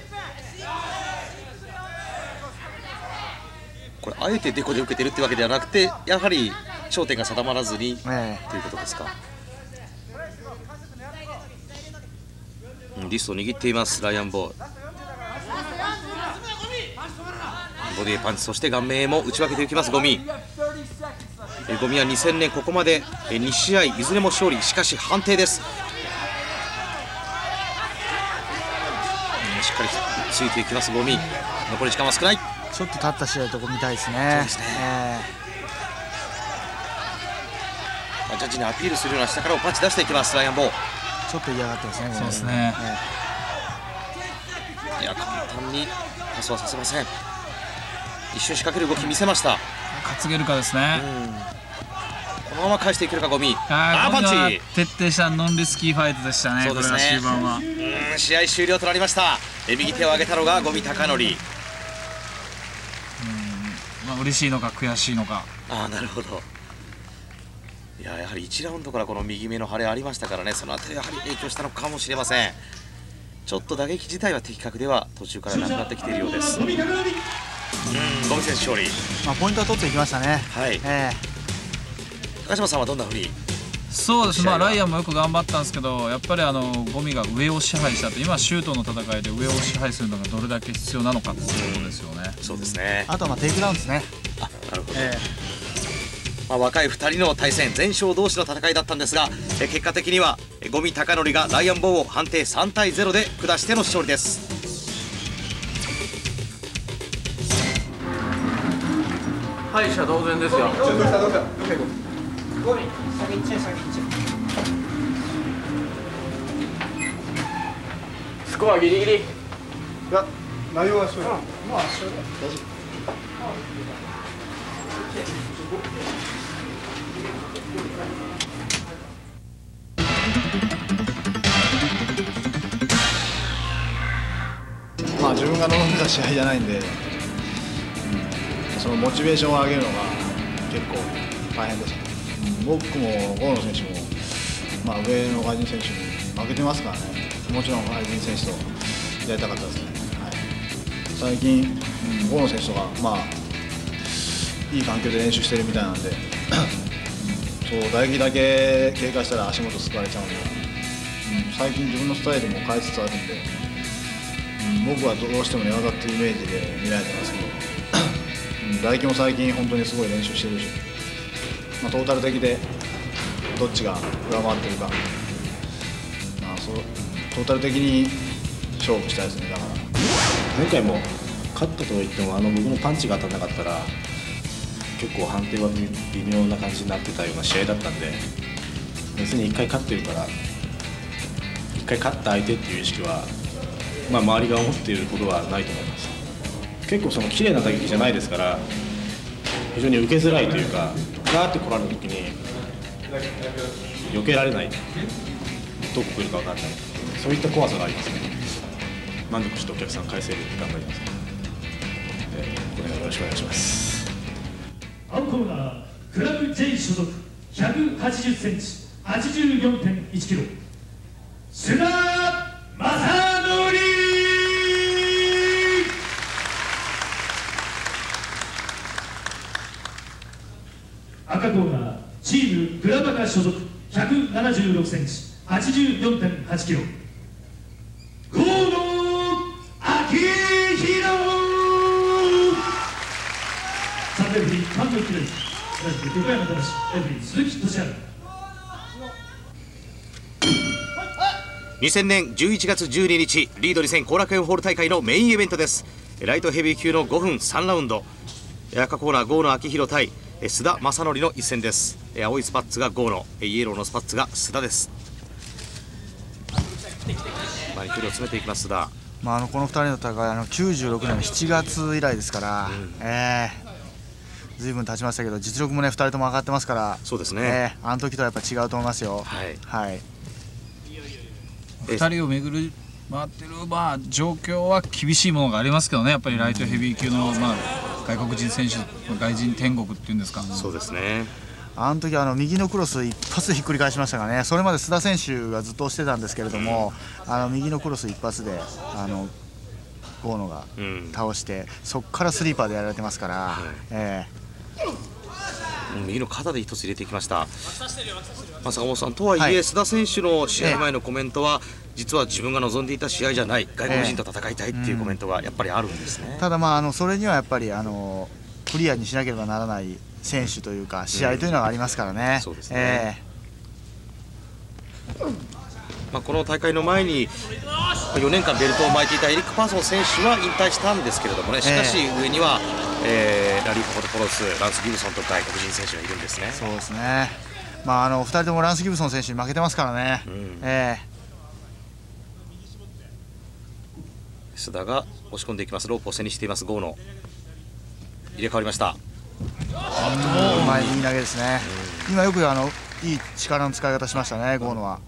これあえてデコで受けてるってわけではなくて、やはり焦点が定まらずに、えー、ということですか。うん、リストを握っていますライアンボー。ボディパンチ、そして顔面へも打ち分けていきます五味。五味はにせんねんここまでにしあいいずれも勝利、しかし判定です。 しっかりついていきますゴミ。残り時間は少ない。 ちょっと立った試合とこ見たいですね。 そうですね、えーまあ、ジャッジにアピールするような下からをパンチ出していきますライアンボー。 ちょっと嫌がってますね。 そうですね、 いや簡単にパスはさせません。一瞬仕掛ける動き見せました。 担げるかですね。 このまま返していけるかゴミ。 あーパンチ徹底したノンリスキーファイトでしたね。 そうですね、 これは終盤はうん試合終了となりました。え右手を上げたのがゴミ高則。 まあ嬉しいのか悔しいのか。 ああなるほど。いややはりいちラウンドからこの右目の腫れありましたからね、そのあたりやはり影響したのかもしれません。ちょっと打撃自体は的確では途中からなくなってきているようです。うんゴミ選手勝利。 まあポイントは取っていきましたね。 はい、えー、高島さんはどんなふうに。 そうです、まあライアンもよく頑張ったんですけど、やっぱりあのゴミが上を支配したと、今シュートの戦いで上を支配するのがどれだけ必要なのかっていうことですよね。 そうですね。 あとはまあテイクダウンですね。 あなるほど、えーまあ、若いふたりの対戦、全勝同士の戦いだったんですが、え結果的にはゴミ高則がライアンボーを判定さんたいゼロで下しての勝利です。 敗者同然ですよ。 どうしたどうしたどうしたゴミ先行っちゃえ先行っちゃスコアギリギリ。いや内容は一緒だ。まあ一緒だ。大丈夫。まあ自分が望んでた試合じゃないんで、うん、そのモチベーションを上げるのが結構大変でした。うん、僕も大野選手も、まあ、上の外人選手に負けてますからね。もちろん外人選手とやりたかったですね。はい、最近、うん、大野選手とか、まあ、いい環境で練習してるみたいなんでそう打撃だけ経過したら足元すくわれちゃうんで、うん、最近自分のスタイルも変えつつあるんで、うん、僕はどうしても寝技っていうイメージで見られてますけど、うん、打撃も最近本当にすごい練習してるし、まあ、トータル的でどっちが上回ってるか、まあ、そうトータル的に勝負したいですね。だから前回も勝ったといってもあの僕のパンチが当たらなかったら結構判定は微妙な感じになってたような試合だったんで、別にいっかい勝ってるからいっかい勝った相手っていう意識は、まあ、周りが思っているほどはないと思います。結構その綺麗な打撃じゃないですから非常に受けづらいというか、ガーって来られた時に避けられない、どこ来るか分からない、そういった怖さがありますね。満足してお客さん返せるように頑張ります、えー、これからよろしくお願いします。 青コーナークラブ J 所属ひゃくはちじゅっセンチ はちじゅうよんてんいちキロ須田正則。赤コーナーチームグラバカ所属ひゃくななじゅうろくセンチ はちじゅうよんてんはちキロ河野昭弘。レフェリー関東記念横山正レフェリー鈴木俊治。 にせんねんじゅういちがつじゅうににちリードにせん後楽園ホール大会のメインイベントです。ライトヘビー級のごふんさんラウンド、赤コーナー郷野昭弘対須田正則の一戦です。青いスパッツが郷野、イエローのスパッツが須田です。まあ、距離を詰めていきます須田。 まあ、あのこのふたりの戦いあのきゅうじゅうろくねんのしちがつ以来ですから、うん、えーずいぶん経ちましたけど実力もねふたりとも上がってますから、 そうですね、 えー、あの時とはやっぱ違うと思いますよ。 はい、 はい、 ふたりを巡る回ってる、まあ、状況は厳しいものがありますけどね、やっぱりライトヘビー級の、まあ、外国人選手外人天国っていうんですか。 そうですね、 あの時あの右のクロス一発でひっくり返しましたからね。それまで須田選手がずっとしてたんですけれども、うん、あの右のクロス一発であの河野が倒して、うん、そこからスリーパーでやられてますから、はい、えー右の肩で一つ入れてきました。まあ、坂本さんとはいえ、はい、須田選手の試合前のコメントは、実は自分が望んでいた試合じゃない、外国人と戦いたいっていうコメントがやっぱりあるんですね。 えーうん、ただ、まあ、あのそれにはやっぱりあのクリアにしなければならない選手というか試合というのがありますからね。 そうですね。 まあ、この大会の前によねんかんベルトを巻いていたエリック・パーソン選手は引退したんですけれどもね、しかし上には、えー、ラリー・パパドポロス、ランス・ギブソンと外国人選手がいるんですね。 そうですね、まあ、あのふたりともランス・ギブソン選手に負けてますからね。うん、えー、須田が押し込んでいきます。ロープを背にしています郷野、入れ替わりました。 うまい、いい投げですね。うん、今よくあのいい力の使い方しましたね、郷野は。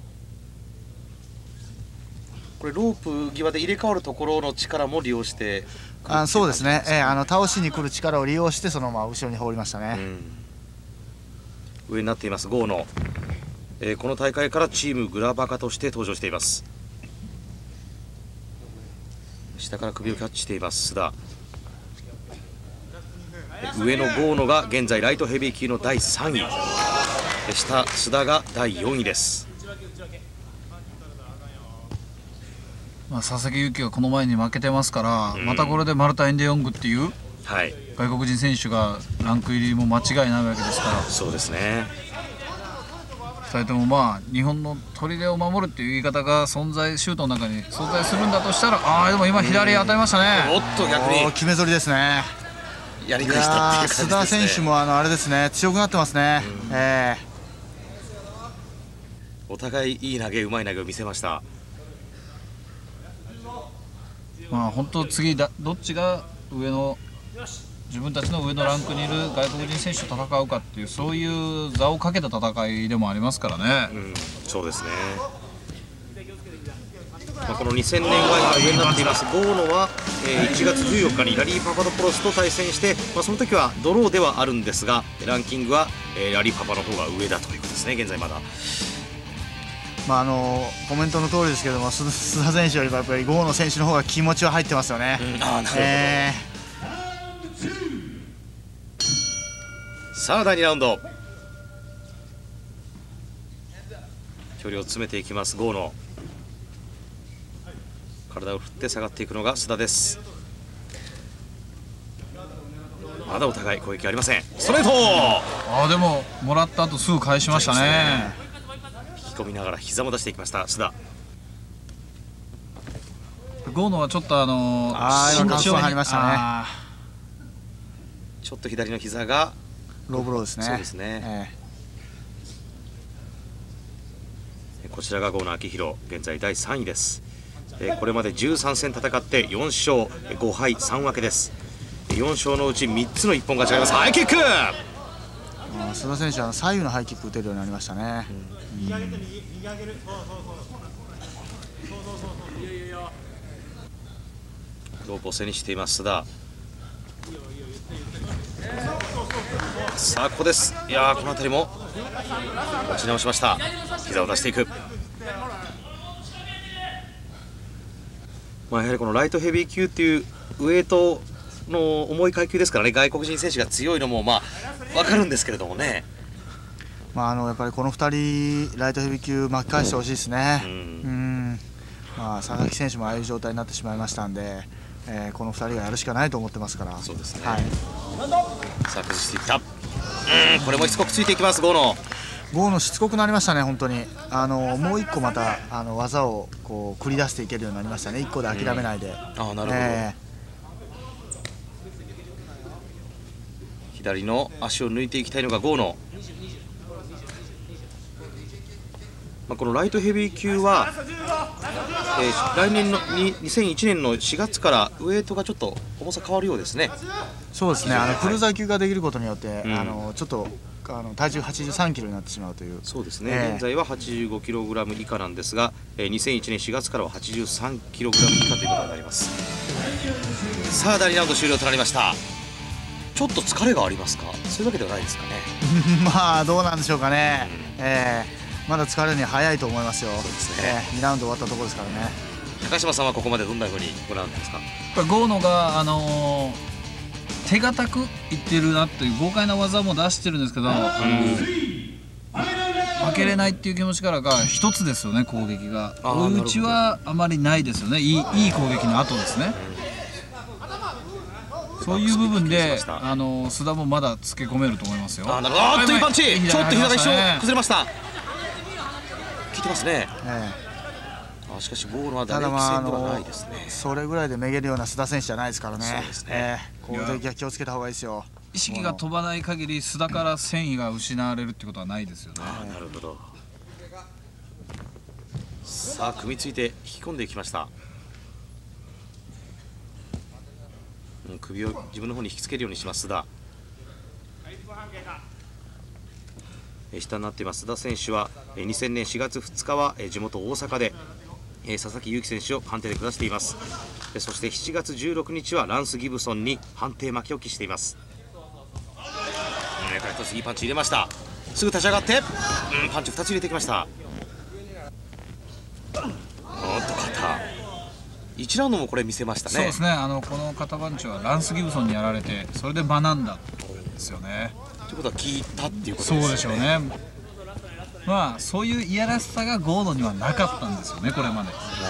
これロープ際で入れ替わるところの力も利用してあそうですね、えー、あの倒しに来る力を利用してそのまま後ろに放りましたね。 うん、上になっています郷野、えー、この大会からチームグラバカとして登場しています。下から首をキャッチしています須田、上の郷野が現在ライトヘビー級のだいさんい、下須田がだいよんいです。 まあ、佐々木勇気がこの前に負けてますから、うん、またこれでマルタイン・デヨングっていう、はい、外国人選手がランク入りも間違いないわけですから。 そうですね、 ふたりともまあ日本の砦を守るっていう言い方が存在シュートの中に存在するんだとしたら、ああでも今左当たりましたね。 おっと逆に決め反りですね。 やり返したっていう感じですね。 須田選手もあのあれですね、強くなってますね。うん、えー、お互いいい投げ、うまい投げを見せました。 まあ本当次だどっちが上の自分たちの上のランクにいる外国人選手と戦うかっていう、そういう座をかけた戦いでもありますからね。 うん、そうですね。まあ、このにせんねんは今上になっています郷野は、えー、いちがつじゅうよっかにラリー・パパドポロスと対戦して、まあ、その時はドローではあるんですがランキングは、えー、ラリー・パパの方が上だということですね現在まだ。 まあ、あのコメントの通りですけども、須田選手よりもやっぱり郷野選手の方が気持ちは入ってますよね。うん、あ、なるほど、えー、さあだいにラウンド、距離を詰めていきます郷野、体を振って下がっていくのが須田です。まだお互い攻撃ありません。ストレート、 あでももらった後すぐ返しましたね。 引き込みながら膝も出していきました須田。 郷野はちょっとあのー、 あー今関節入りましたね。 ちょっと左の膝がローブローですね。 そうですね、えー、こちらが郷野明宏、現在だいさんいです。えー、これまでじゅうさんせん戦ってよんしょうごはいさん分けです。よんしょうのうちみっつの一本勝ちがあります。ハイキック、 須田選手は左右のハイキック打てるようになりましたね。うん、 ロープを背にしています須田。さあここです。いやーこの辺りも持ち直しました。膝を出していく。まあやはりこのライトヘビー級っていうウエイトの重い階級ですからね、外国人選手が強いのもまあ分かるんですけれどもね。 まああのやっぱりこのふたりライトヘビー級巻き返してほしいですね。うん、うんまあ佐々木選手もああいう状態になってしまいましたんで、えー、このふたりがやるしかないと思ってますから。 そうですね、 はい、 さあ崩していった。うんこれもしつこくついていきます郷野。 郷野しつこくなりましたね本当に。あのもう一個またあの技をこう繰り出していけるようになりましたね。一個で諦めないで。うん、 ああなるほど、えー左の足を抜いていきたいのが郷野。まあ、このライトヘビー級は、えー、来年のににせんいちねんのしがつからウエイトがちょっと重さ変わるようですね。 そうですね、あのクルーザー級ができることによって、うん、あのちょっとあの体重はちじゅうさんキロになってしまうという。 そうですね、えー、現在は はちじゅうごキログラム 以下なんですが、えー、にせんいちねんしがつからは はちじゅうさんキログラム 以下ということになります。さあだいにラウンド終了となりました。ちょっと疲れがありますか？そういうわけではないですかね。 まあどうなんでしょうかね、うんえー、まだ疲れるには早いと思いますよ。そうですね、えー、にラウンド終わったところですからね。 高島さんはここまでどんなふうにご覧ですか？ 郷野が、あのー、手堅くいってるなという豪快な技も出してるんですけど、うん、負けれないっていう気持ちからが一つですよね。攻撃が追い打ちはあまりないですよね。いい、いい攻撃の後ですね。そういう部分であの須田もまだつけ込めると思いますよ。 あ、なるほど。あっというパンチ、ちょっと膝が一瞬崩れました。効いてますね。 えあしかしボールは打ただ、 撃まあ、あ戦ではなのいですね。 それぐらいでめげるような須田選手じゃないですからね。 そうですね、 えー、こういう時は気をつけた方がいいですよ。 意識が飛ばない限り須田から戦意が失われるってことはないですよね。 あなるほど。さあ組みついて引き込んでいきました。うん、首を自分の方に引きつけるようにします須田。下になっています須田選手はにせんねんしがつふつかは地元大阪で佐々木勇気選手を判定で下しています。そしてしちがつじゅうろくにちはランス・ギブソンに判定負けを喫しています。これ一ついいパンチ入れました。すぐ立ち上がって、うん、パンチふたつ入れてきました。おっと肩いちラウンドもこれ見せましたね。 そうですね、あのこの肩パンチはランス・ギブソンにやられてそれで学んだんですよね。 ということは効いたっていうことですね。 そうでしょうね。まあそういういやらしさがゴードにはなかったんですよねこれまで。なる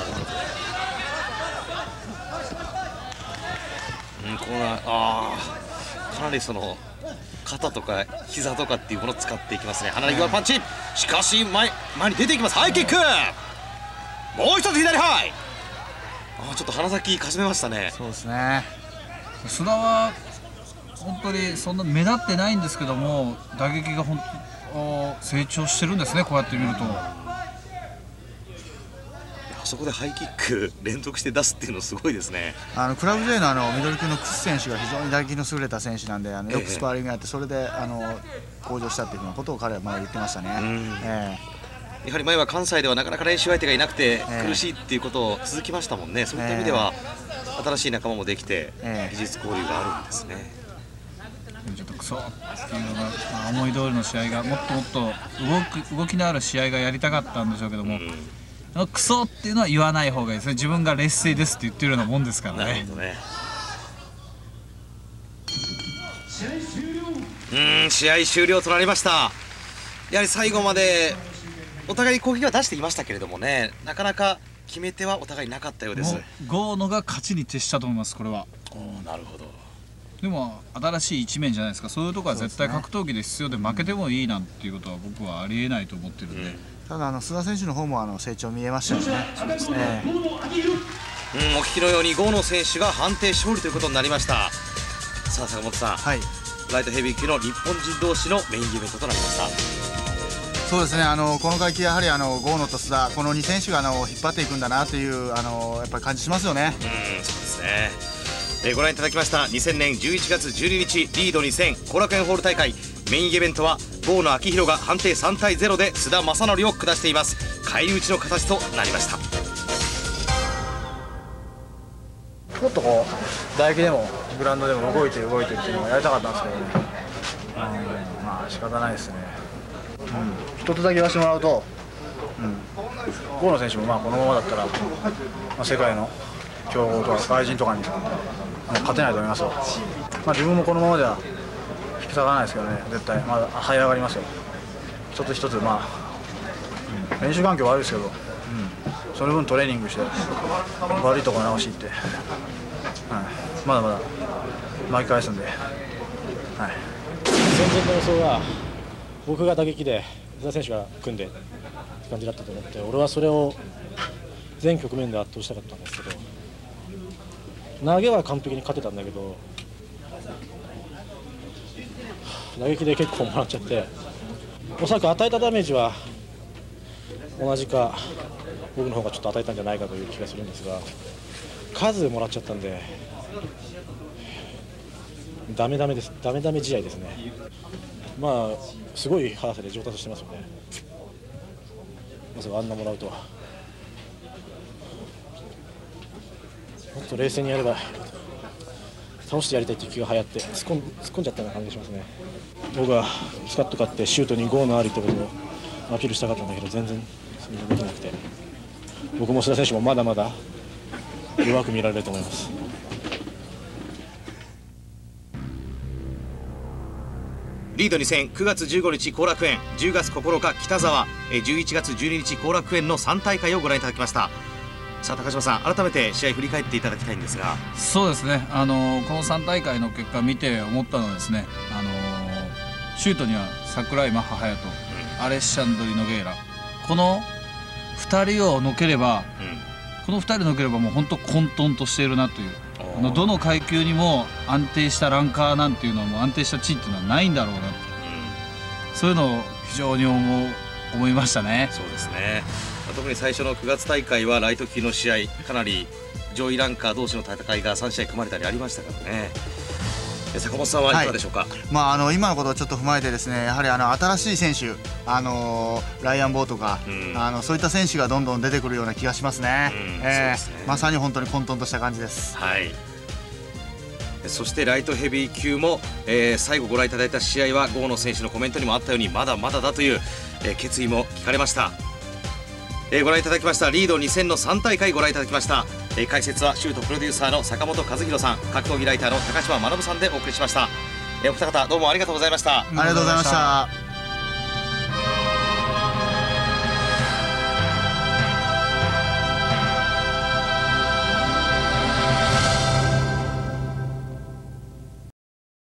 ほど。うん、これはああかなりその肩とか膝とかっていうものを使っていきますね。離れ際パンチ、しかし前前に出ていきます。ハイキック、もう一つ左ハイ。あちょっと鼻先かしめましたね。 そうですね。 須田は本当にそんな目立ってないんですけども打撃が本当成長してるんですねこうやって見ると。 あそこでハイキック連続して出すっていうのすごいですね。 あのクラブ J のあのミドル級のクス選手が非常に打撃の優れた選手なんで、あのよくスパーリングやってそれであの向上したっていうようなことを彼は前言ってましたね。えー、やはり前は関西ではなかなか練習相手がいなくて苦しいっていうことを続きましたもんね。そういった意味では新しい仲間もできて技術交流があるんですね。 ちょっとクソっていうのが、まあ、思い通りの試合がもっともっと動く動きのある試合がやりたかったんでしょうけども、うん、クソっていうのは言わない方がいいですね。自分が劣勢ですって言ってるようなもんですからね。 なるほどね。うん試合終了となりました。やはり最後までお互い攻撃は出していましたけれどもね、なかなか決め手はお互いなかったようです。 ゴーノが勝ちに徹したと思いますこれは。 おなるほど。でも新しい一面じゃないですか。そういうところは絶対格闘技で必要で負けてもいいなんていうことは僕はありえないと思ってるんで、うん、 ただあの須田選手の方もあの成長見えましたよね。そうですね、 うん、お聞きのように郷野選手が判定勝利ということになりました。さあ坂本さん、はい、ライトヘビー級の日本人同士のメインイベントとなりました。 そうですね、あのこの階級やはりあの郷野と須田このに選手があの引っ張っていくんだなというあのやっぱり感じしますよね。 うんそうですね。えー、ご覧いただきましたにせんねんじゅういちがつじゅうににちリードにせん後楽園ホール大会メインイベントは郷野明宏が判定さんたいゼロで須田正則を下しています。返り討ちの形となりました。 もっとこう打撃でもグラウンドでも動いて動いてっていうのをやりたかったんですけど、ね、うん、まあ仕方ないですね。うん、一つだけ言わせてもらうと、うん、郷野選手もまあこのままだったら、まあ、世界の強豪とか外人とかに勝てないと思いますよ。まあ、自分もこのままでは引き下がらないですけどね、絶対まだ這い上がりますよ。一つ一つ、まあ、うん、練習環境悪いですけど、うん、その分トレーニングして悪いところ直しいって、はい、まだまだ巻き返すんで、はい、 戦前の予想は僕が打撃で須田選手が組んでって感じだったと思って、俺はそれを全局面で圧倒したかったんですけど、投げは完璧に勝てたんだけど打撃で結構もらっちゃって、おそらく与えたダメージは同じか僕の方がちょっと与えたんじゃないかという気がするんですが、数もらっちゃったんでダメダメです。ダメダメ試合ですね。まあすごい速さで上達してますよね。まさかあんなもらうとは。もっと冷静にやれば倒してやりたいという気が流行って突っ込ん、突っ込んじゃったような感じがしますね。僕はスカッと勝ってシュートにゴーのありということをアピールしたかったんだけど全然それができなくて、僕も須田選手もまだまだ弱く見られると思います。 リードにせんくがつじゅうごにち後楽園、じゅうがつここのか北沢、じゅういちがつじゅうににち後楽園のさんたいかいをご覧いただきました。さあ高島さん、改めて試合振り返っていただきたいんですが。 そうですね、あのこのさんたいかいの結果を見て思ったのはですね、あのシュートには櫻井マッハ隼人、うん、アレッシャンドリ・ノゲイラ、このふたりをのければ、うん、このふたりのければもう本当混沌としているなという、あのどの階級にも安定したランカーなんていうのはもう安定した地位っていうのはないんだろうな、うん、そういうのを非常に思う思いましたね。 そうですね。特に最初のくがつ大会はライト級の試合、かなり上位ランカー同士の戦いがさん試合組まれたりありましたからね。坂本さんはいかがでしょうか。はい、 まあ、あの今のことをちょっと踏まえてですね、やはりあの新しい選手、あのー、ライアン・ボーとか、うん、あのそういった選手がどんどん出てくるような気がしますね。まさに本当に混沌とした感じです。 はい。そしてライトヘビー級も、えー、最後ご覧いただいた試合は郷野選手のコメントにもあったようにまだまだだという、えー、決意も聞かれました。えー、ご覧いただきましたリードに戦のさん大会ご覧いただきました。えー、解説はシュートプロデューサーの坂本和弘さん、格闘技ライターの高島学さんでお送りしました。えー、お二方どうもありがとうございました。 ありがとうございました。